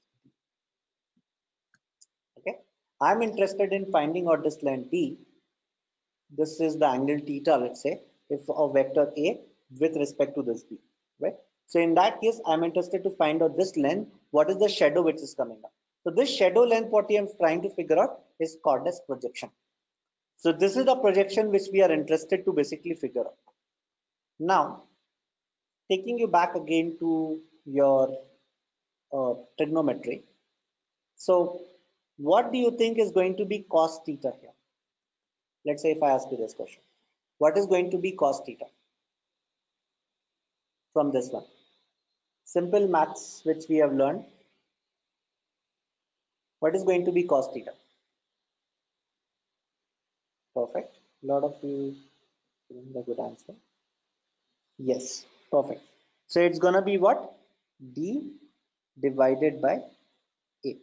Okay, I'm interested in finding out this length D. This is the angle theta, let's say, if of vector A with respect to this B, right? So in that case, I'm interested to find out this length, what is the shadow which is coming up. So this shadow length, what I am trying to figure out is called as projection. So this is the projection which we are interested to basically figure out. Now, taking you back again to your uh, trigonometry. So what do you think is going to be cos theta here? Let's say if I ask you this question, what is going to be cos theta from this one? Simple maths which we have learned. What is going to be cos theta? Perfect. A lot of you giving the good answer. Yes, perfect. So it's gonna be what? D divided by A.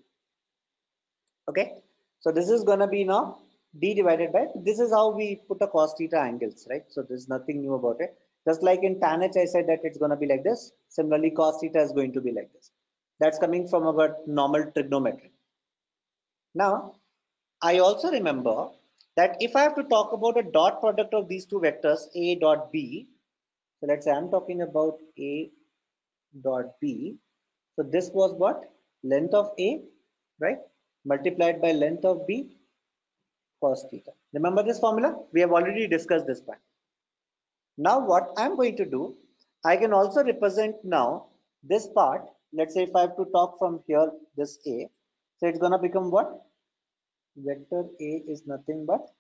Okay. So this is gonna be now D divided by, this is how we put a cos theta angles, right? So there's nothing new about it. Just like in tan H, I said that it's gonna be like this. Similarly, cos theta is going to be like this. That's coming from our normal trigonometry. Now, I also remember that if I have to talk about a dot product of these two vectors, A dot B, so let's say I'm talking about A dot B. So this was what? Length of A, right? Multiplied by length of B cos theta. Remember this formula? We have already discussed this part. Now what I'm going to do, I can also represent now this part. Let's say if I have to talk from here, this A, so it's going to become what? Vector A is nothing but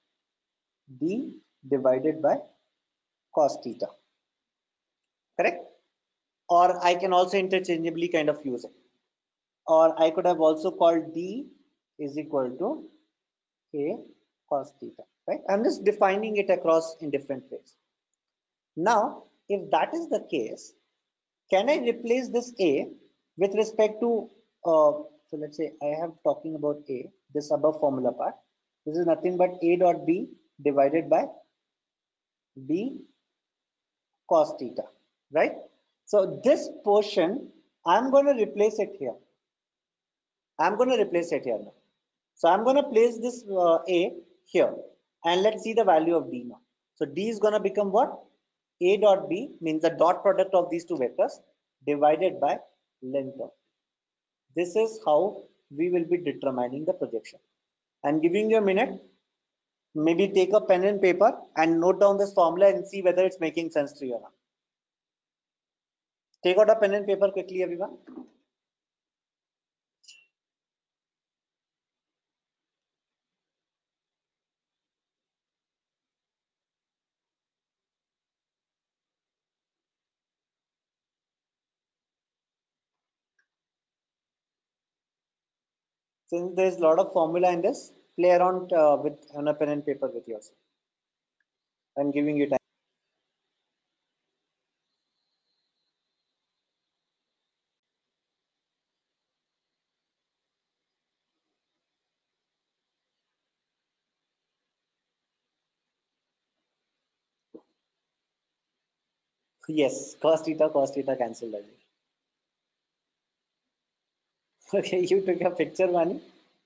D divided by cos theta, correct? Or I can also interchangeably kind of use it. Or I could have also called D is equal to A cos theta, right? I'm just defining it across in different ways. Now, if that is the case, can I replace this A with respect to, uh, so let's say I have talking about A, this above formula part. This is nothing but A dot B divided by B cos theta, right? So this portion, I'm going to replace it here. I'm going to replace it here now. So I'm going to place this uh, A here and let's see the value of D now. So D is going to become what? A dot B means the dot product of these two vectors divided by length of. This is how we will be determining the projection. I'm giving you a minute. Maybe take a pen and paper and note down this formula and see whether it's making sense to you or not. Take out a pen and paper quickly, everyone. Since there's a lot of formula in this, play around uh, with on a pen and paper with yourself. I'm giving you time. Yes, cos theta, cos theta cancelled. Okay, you took a picture, Vani.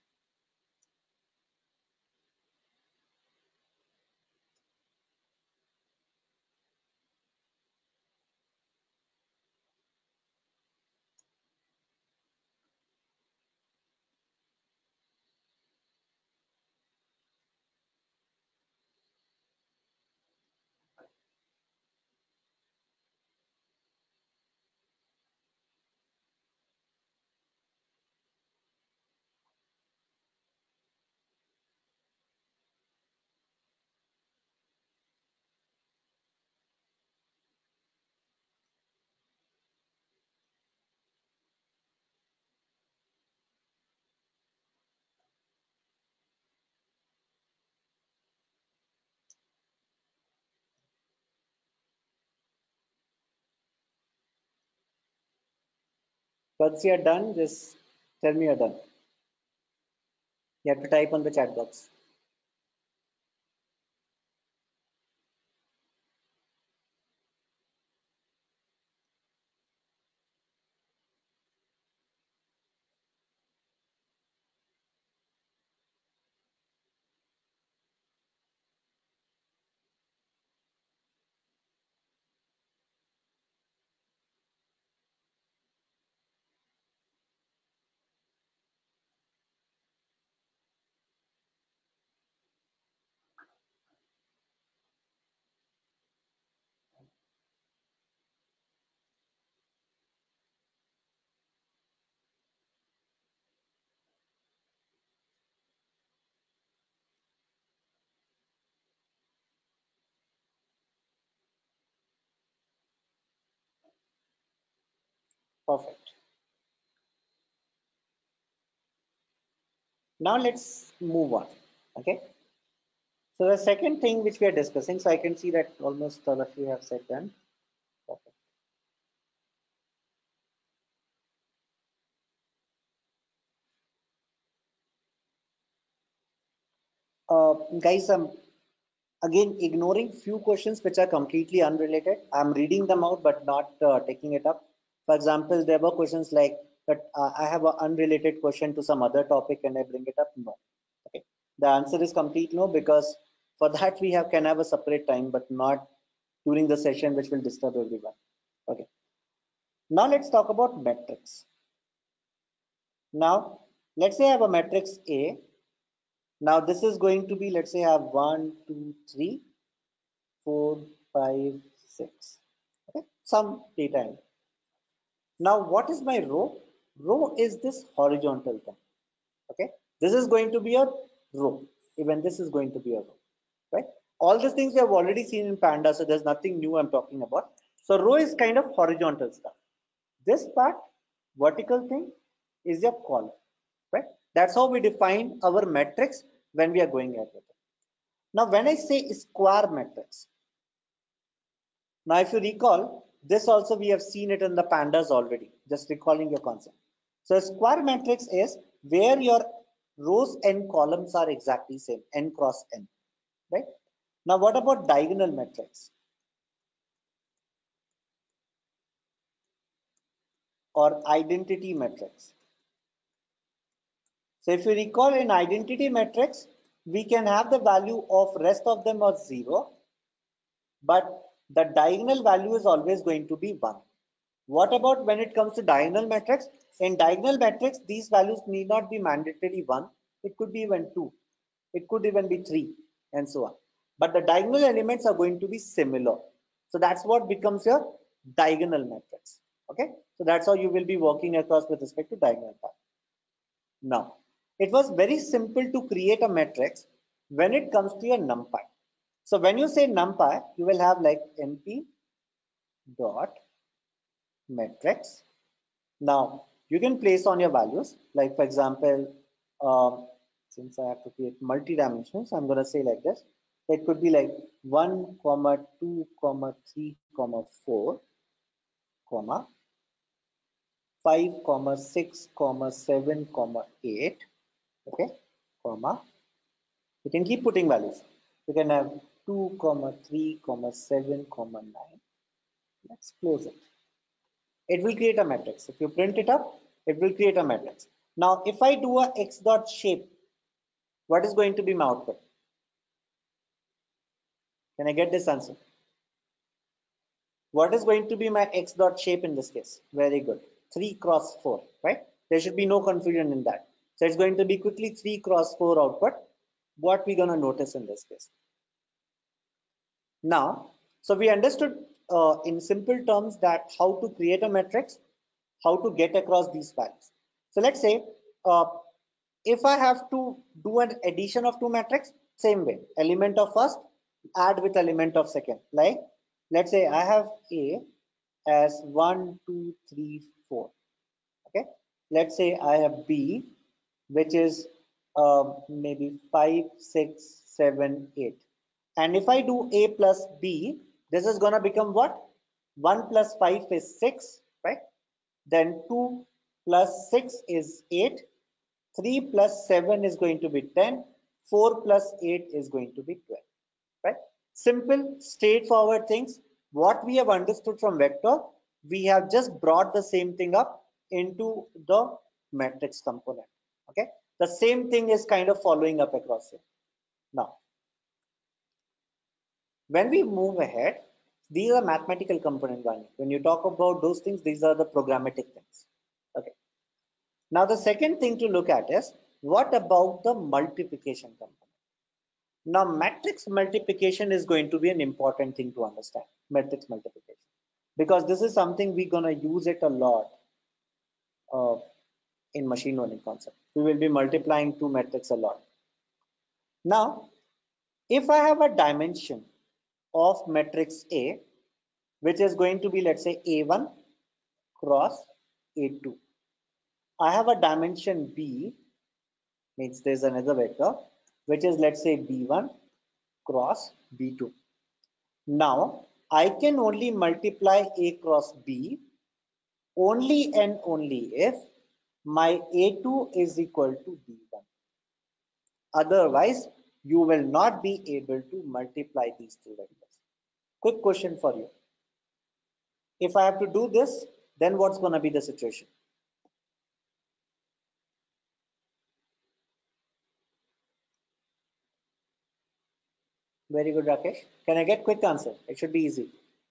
Once you're done, just tell me you're done. You have to type on the chat box. Perfect. Now let's move on. Okay. So the second thing which we are discussing, so I can see that almost all of you have said done. Perfect. Uh, guys, I'm again ignoring few questions which are completely unrelated. I'm reading them out but not uh, taking it up. For example, there were questions like that uh, I have an unrelated question to some other topic and I bring it up. No. Okay. The answer is complete no, because for that we have can have a separate time, but not during the session which will disturb everyone. Okay. Now let's talk about metrics. Now let's say I have a matrix A. Now this is going to be, let's say I have one, two, three, four, five, six. Okay, some data in. Now what is my row? Row is this horizontal thing. Okay, this is going to be a row. Even this is going to be a row. Right? All these things we have already seen in Panda, so there's nothing new I'm talking about. So row is kind of horizontal stuff. This part, vertical thing, is your column. Right? That's how we define our matrix when we are going ahead with it. Now, when I say square matrix, now if you recall, this also we have seen it in the pandas already, just recalling your concept. So a square matrix is where your rows and columns are exactly same, n cross n, right? Now what about diagonal matrix or identity matrix? So if you recall, in identity matrix, we can have the value of rest of them as zero, but the diagonal value is always going to be one. What about when it comes to diagonal matrix? In diagonal matrix, these values need not be mandatory one. It could be even two. It could even be three, and so on. But the diagonal elements are going to be similar. So that's what becomes your diagonal matrix. Okay. So that's how you will be working across with respect to diagonal path. Now, it was very simple to create a matrix when it comes to your numpy. So when you say numpy, you will have like np dot matrix. Now you can place on your values, like for example, um, since I have to create multi-dimensional, so I'm going to say like this. It could be like one comma two comma three comma four comma five comma six comma seven comma eight. Okay, comma. You can keep putting values. You can have two comma three comma seven comma nine. Let's close it. It will create a matrix. If you print it up, it will create a matrix. Now, if I do a x dot shape, what is going to be my output? Can I get this answer? What is going to be my x dot shape in this case? Very good. three cross four, right? There should be no confusion in that. So it's going to be quickly three cross four output. What we're going to notice in this case. Now, so we understood uh, in simple terms that how to create a matrix, how to get across these values. So let's say uh, if I have to do an addition of two matrix, same way, element of first add with element of second. Like let's say I have A as one, two, three, four. Okay. Let's say I have B, which is uh, maybe five, six, seven, eight. And if I do A plus B, this is gonna become what? one plus five is six, right? Then two plus six is eight. three plus seven is going to be ten. four plus eight is going to be twelve, right? Simple, straightforward things. What we have understood from vector, we have just brought the same thing up into the matrix component. Okay, the same thing is kind of following up across here. Now, when we move ahead, these are mathematical component one. When you talk about those things, these are the programmatic things. Okay. Now the second thing to look at is what about the multiplication component? Now matrix multiplication is going to be an important thing to understand, matrix multiplication, because this is something we're going to use it a lot uh, in machine learning concept. We will be multiplying two matrices a lot. Now, if I have a dimension of matrix A, which is going to be, let's say, A one cross A two. I have a dimension B, means there's another vector, which is, let's say, B one cross B two. Now, I can only multiply A cross B only and only if my A two is equal to B one. Otherwise, you will not be able to multiply these two vectors. Quick question for you. If I have to do this, then what's going to be the situation? Very good, Rakesh. Can I get quick answer? It should be easy.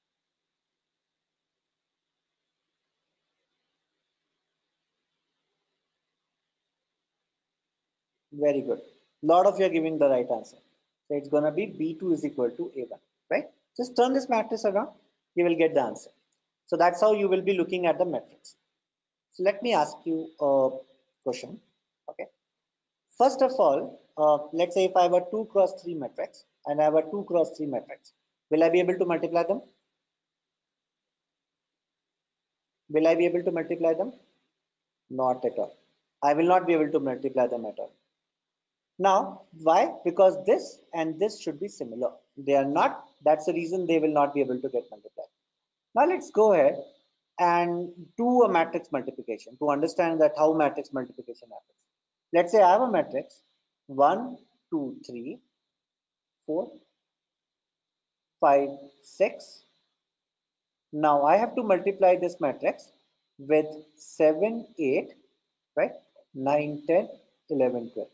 Very good. A lot of you are giving the right answer. So it's going to be B two is equal to A one, right? Just turn this matrix around, you will get the answer. So that's how you will be looking at the matrix. So let me ask you a question. Okay. First of all, uh, let's say if I have a two cross three matrix and I have a two cross three matrix, will I be able to multiply them? Will I be able to multiply them? Not at all. I will not be able to multiply them at all. Now, why? Because this and this should be similar. They are not. That's the reason they will not be able to get multiplied. Now let's go ahead and do a matrix multiplication to understand that how matrix multiplication happens. Let's say I have a matrix one, two, three, four, five, six. Now I have to multiply this matrix with seven, eight, right? nine, ten, eleven, twelve.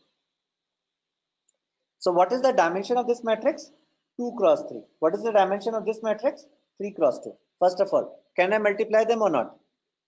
So what is the dimension of this matrix? two cross three. What is the dimension of this matrix? three cross two. First of all, can I multiply them or not?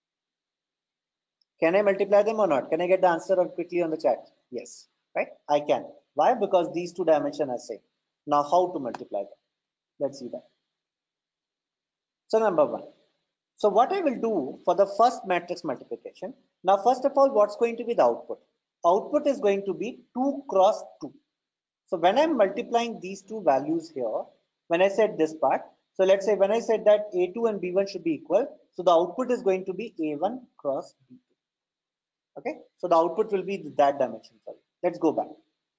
Can I multiply them or not? Can I get the answer quickly on the chat? Yes, right? I can. Why? Because these two dimensions are same. Now how to multiply them? Let's see that. So number one. So what I will do for the first matrix multiplication. Now first of all, what's going to be the output? Output is going to be two cross two. So when I'm multiplying these two values here, when I said this part, so let's say when I said that A two and B one should be equal, so the output is going to be A one cross B two. Okay, so the output will be that dimension. Sorry, let's go back.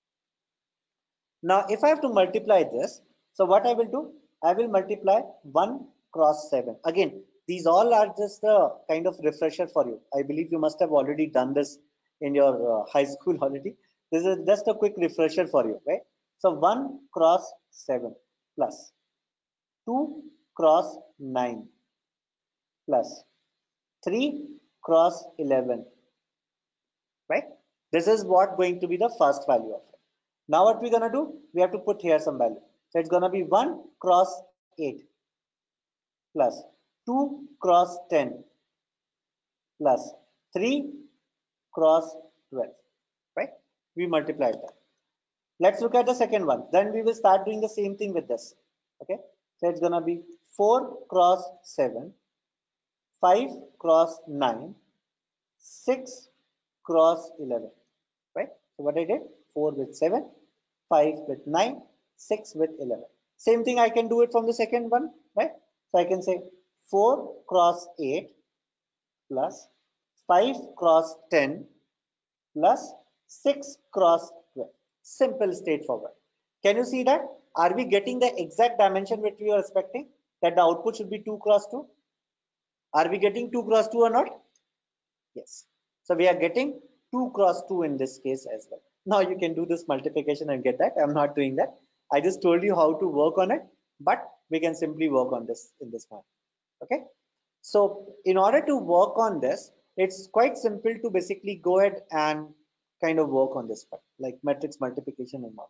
Now, if I have to multiply this, so what I will do, I will multiply one cross seven. Again, these all are just a kind of refresher for you. I believe you must have already done this in your uh, high school already. This is just a quick refresher for you, right? So one cross seven plus two cross nine plus three cross eleven, right? This is what going to be the first value of it. Now what we're gonna do? We have to put here some value. So it's gonna be one cross eight plus two cross ten plus three cross twelve, right? We multiplied that. Let's look at the second one. Then we will start doing the same thing with this. Okay. So it's gonna be four cross seven, five cross nine, six cross eleven, right? So what I did, four with seven, five with nine, six with eleven. Same thing I can do it from the second one, right? So I can say four cross eight plus five cross ten plus six cross twelve. Simple, straightforward. Can you see that? Are we getting the exact dimension which we are expecting? That the output should be two cross two? Are we getting two cross two or not? Yes. So we are getting two cross two in this case as well. Now you can do this multiplication and get that. I'm not doing that. I just told you how to work on it, but we can simply work on this in this manner. Okay. So in order to work on this, it's quite simple to basically go ahead and kind of work on this part, like matrix multiplication and all.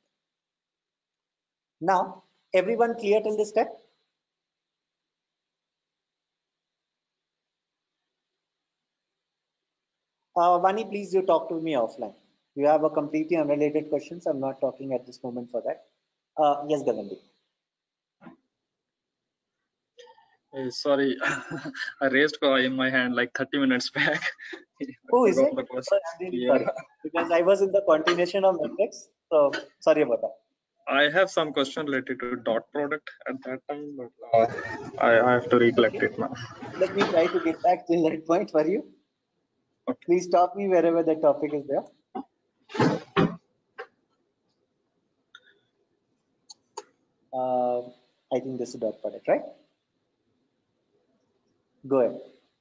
Now, everyone clear till this step? Uh, Vani, please you talk to me offline. You have a completely unrelated questions. I'm not talking at this moment for that. Uh, yes, Gavandi. Uh, sorry, I raised in my hand like thirty minutes back. Oh, is it? The question. I'm really Yeah. sorry. Because I was in the continuation of matrix. So sorry about that. I have some question related to dot product at that time, but uh, I, I have to recollect Okay. it now. Let me try to get back till that point for you. Okay. Please stop me wherever the topic is there. Uh, I think this is dot product, right? Go ahead.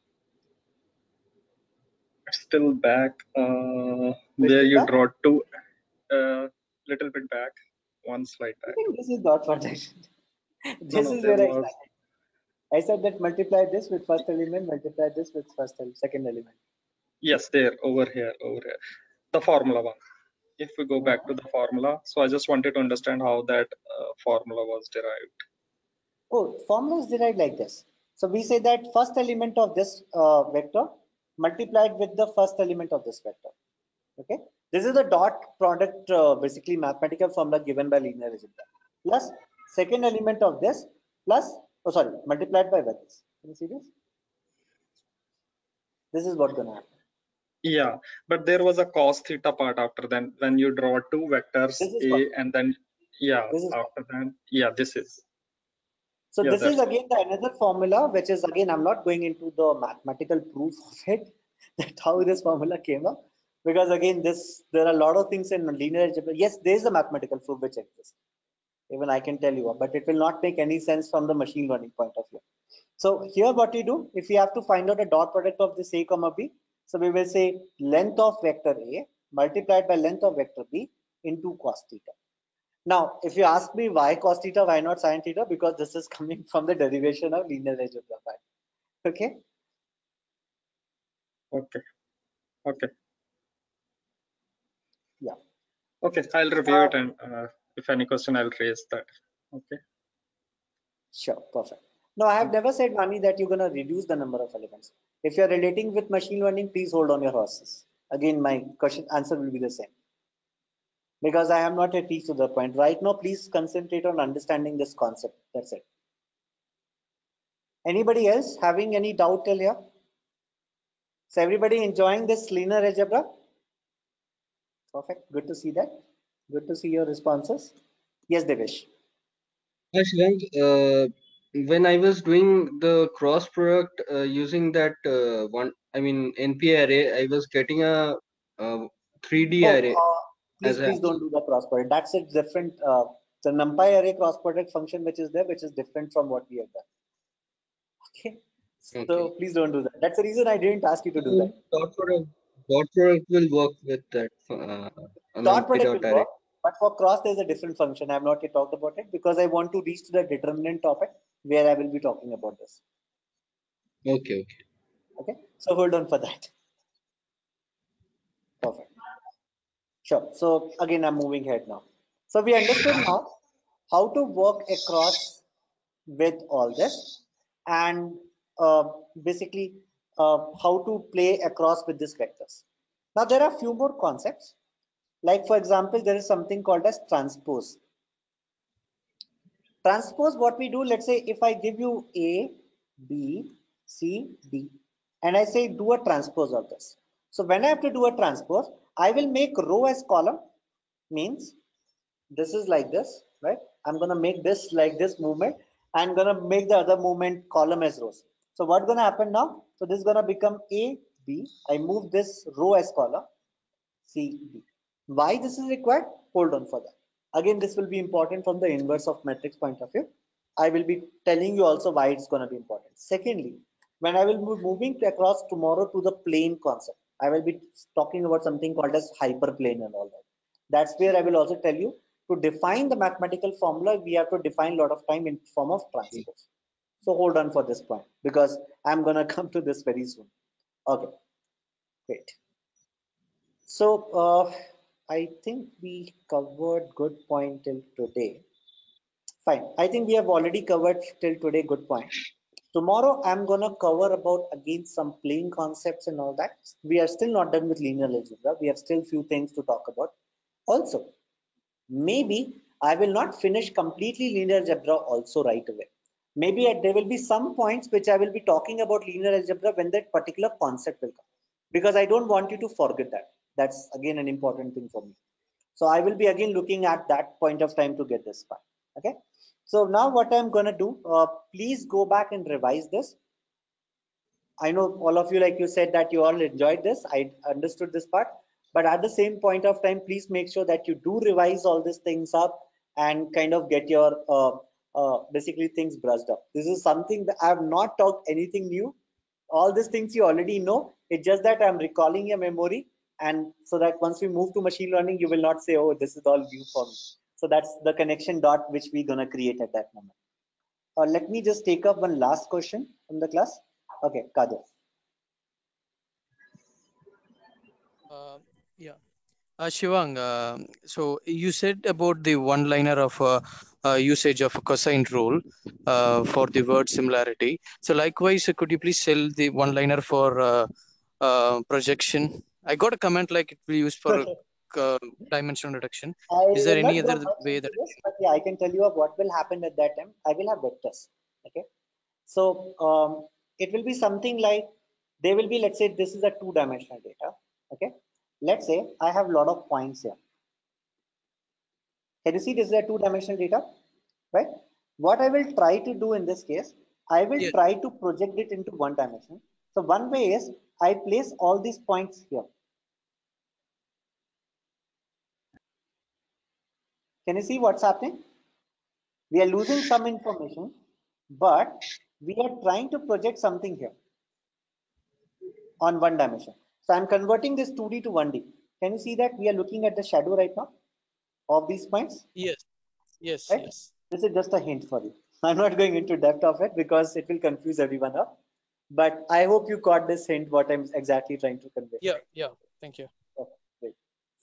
Still back. Uh, Which where you data? draw two, uh, little bit back, one slide I back. think this is dot product. This No, no, is there where I was. started. I said that multiply this with first element, multiply this with first element, second element. Yes, there, over here, over here. The formula one. If we go back to the formula, so I just wanted to understand how that uh, formula was derived. Oh, formula is derived like this. So we say that first element of this uh, vector multiplied with the first element of this vector. Okay, this is the dot product, uh, basically mathematical formula given by linear algebra. Plus second element of this plus, oh sorry, multiplied by what this. Can you see this? This is what's gonna happen. Yeah, but there was a cos theta part after then when you draw two vectors This is A possible. and then yeah, This is after that, yeah, this is. So Yeah, this is that's again the another formula, which is again, I'm not going into the mathematical proof of it, that how this formula came up, because again, this there are a lot of things in linear algebra. Yes, there is a mathematical proof which exists. Even I can tell you, but it will not make any sense from the machine learning point of view. So here what we do, if we have to find out a dot product of this A comma B, so we will say length of vector A multiplied by length of vector B into cos theta. Now, if you ask me why cos theta, why not sin theta? Because this is coming from the derivation of linear algebra. Okay. okay. Okay. Yeah. Okay, I'll review Uh, it and uh, if any question, I'll raise that. Okay. Sure. Perfect. No, I have never said, Vani, that you're going to reduce the number of elements. If you're relating with machine learning, please hold on your horses. Again, my question answer will be the same. Because I am not yet reached to the point. Right now, please concentrate on understanding this concept. That's it. Anybody else having any doubt till here? So everybody enjoying this linear algebra? Perfect. Good to see that. Good to see your responses. Yes, Devesh. Hi, Shivank. Uh, when I was doing the cross product uh, using that uh, one, I mean N P array, I was getting a, a three D Oh, array uh, please, as a please don't do the cross product. That's a different, uh, the NumPy array cross product function, which is there, which is different from what we have done. Okay. So okay. please don't do that. That's the reason I didn't ask you to do So that. dot product, dot product will work with that uh, Dot NumPy product dot will array. work, but for cross, there's a different function. I have not yet talked about it because I want to reach to the determinant topic where I will be talking about this. Okay, okay. Okay. So hold on for that. Perfect. Sure. So again, I'm moving ahead now. So we understood now how to work across with all this, and uh, basically uh, how to play across with these vectors. Now there are a few more concepts. Like for example, there is something called as transpose. Transpose, what we do, let's say if I give you A, B, C, D, and I say do a transpose of this. So when I have to do a transpose, I will make row as column, means this is like this, right? I'm going to make this like this movement. I'm going to make the other movement column as rows. So what's going to happen now? So this is going to become A, B. I move this row as column, C, D. Why this is required? Hold on for that. Again, this will be important from the inverse of matrix point of view. I will be telling you also why it's going to be important. Secondly, when I will be moving to across tomorrow to the plane concept, I will be talking about something called as hyperplane and all that. That's where I will also tell you to define the mathematical formula. We have to define a lot of time in form of transpose. So hold on for this point because I'm going to come to this very soon. Okay, great. So uh, I think we covered good point till today. Fine. I think we have already covered till today good point. Tomorrow I'm gonna cover about again some plane concepts and all that. We are still not done with linear algebra. We have still few things to talk about. Also, maybe I will not finish completely linear algebra also right away. Maybe at, there will be some points which I will be talking about linear algebra when that particular concept will come. Because I don't want you to forget that. That's again an important thing for me. So I will be again looking at that point of time to get this part. Okay. So now what I'm going to do, uh, please go back and revise this. I know all of you, like you said, that you all enjoyed this. I understood this part, but at the same point of time, please make sure that you do revise all these things up and kind of get your uh, uh, basically things brushed up. This is something that I have not talked anything new. All these things you already know. It's just that I'm recalling your memory, and so that once we move to machine learning, you will not say, "Oh, this is all new for me." So that's the connection dot which we're gonna create at that moment. Uh, let me just take up one last question from the class. Okay, Kadir. Uh, yeah. Uh, Shivang, uh, so you said about the one-liner of uh, uh, usage of a cosine rule uh, for the word similarity. So likewise, uh, could you please tell the one-liner for uh, uh, projection? I got a comment like it will be used for uh, dimension reduction. I Is there will any not go other much way into that? this, but yeah, I can tell you what will happen at that time. I will have vectors. Okay, so um, it will be something like they will be. Let's say this is a two-dimensional data. Okay, let's say I have a lot of points here. Can you see this is a two-dimensional data, right? What I will try to do in this case, I will Yes. try to project it into one dimension. So one way is I place all these points here. Can you see what's happening? We are losing some information, but we are trying to project something here on one dimension. So I'm converting this two D to one D. Can you see that we are looking at the shadow right now of these points? Yes. Yes. Right? Yes. This is just a hint for you. I'm not going into depth of it because it will confuse everyone up. But I hope you caught this hint, what I'm exactly trying to convey. Yeah. Yeah. Thank you. Okay, great.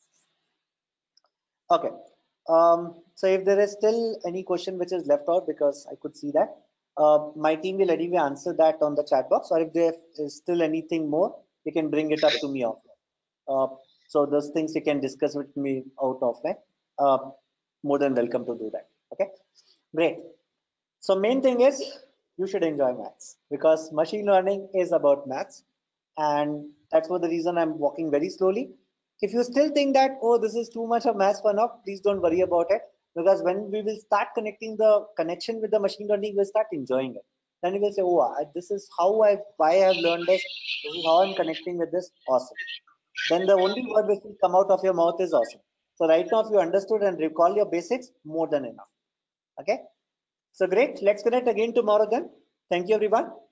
Okay. Um, so if there is still any question which is left out, because I could see that, uh, my team will anyway answer that on the chat box, or if there is still anything more, you can bring it up to me offline. Uh, so those things you can discuss with me out offline. Uh, more than welcome to do that. Okay, great. So main thing is you should enjoy maths because machine learning is about maths, and that's for the reason I'm walking very slowly. If you still think that, oh, this is too much of maths for now, please don't worry about it, because when we will start connecting the connection with the machine learning, we'll start enjoying it. Then you will say, oh, I, this is how I why I've learned this. This is how I'm connecting with this. Awesome. Then the only word which will come out of your mouth is awesome. So right now, if you understood and recall your basics, more than enough. Okay. So great. Let's connect again tomorrow then. Thank you, everyone.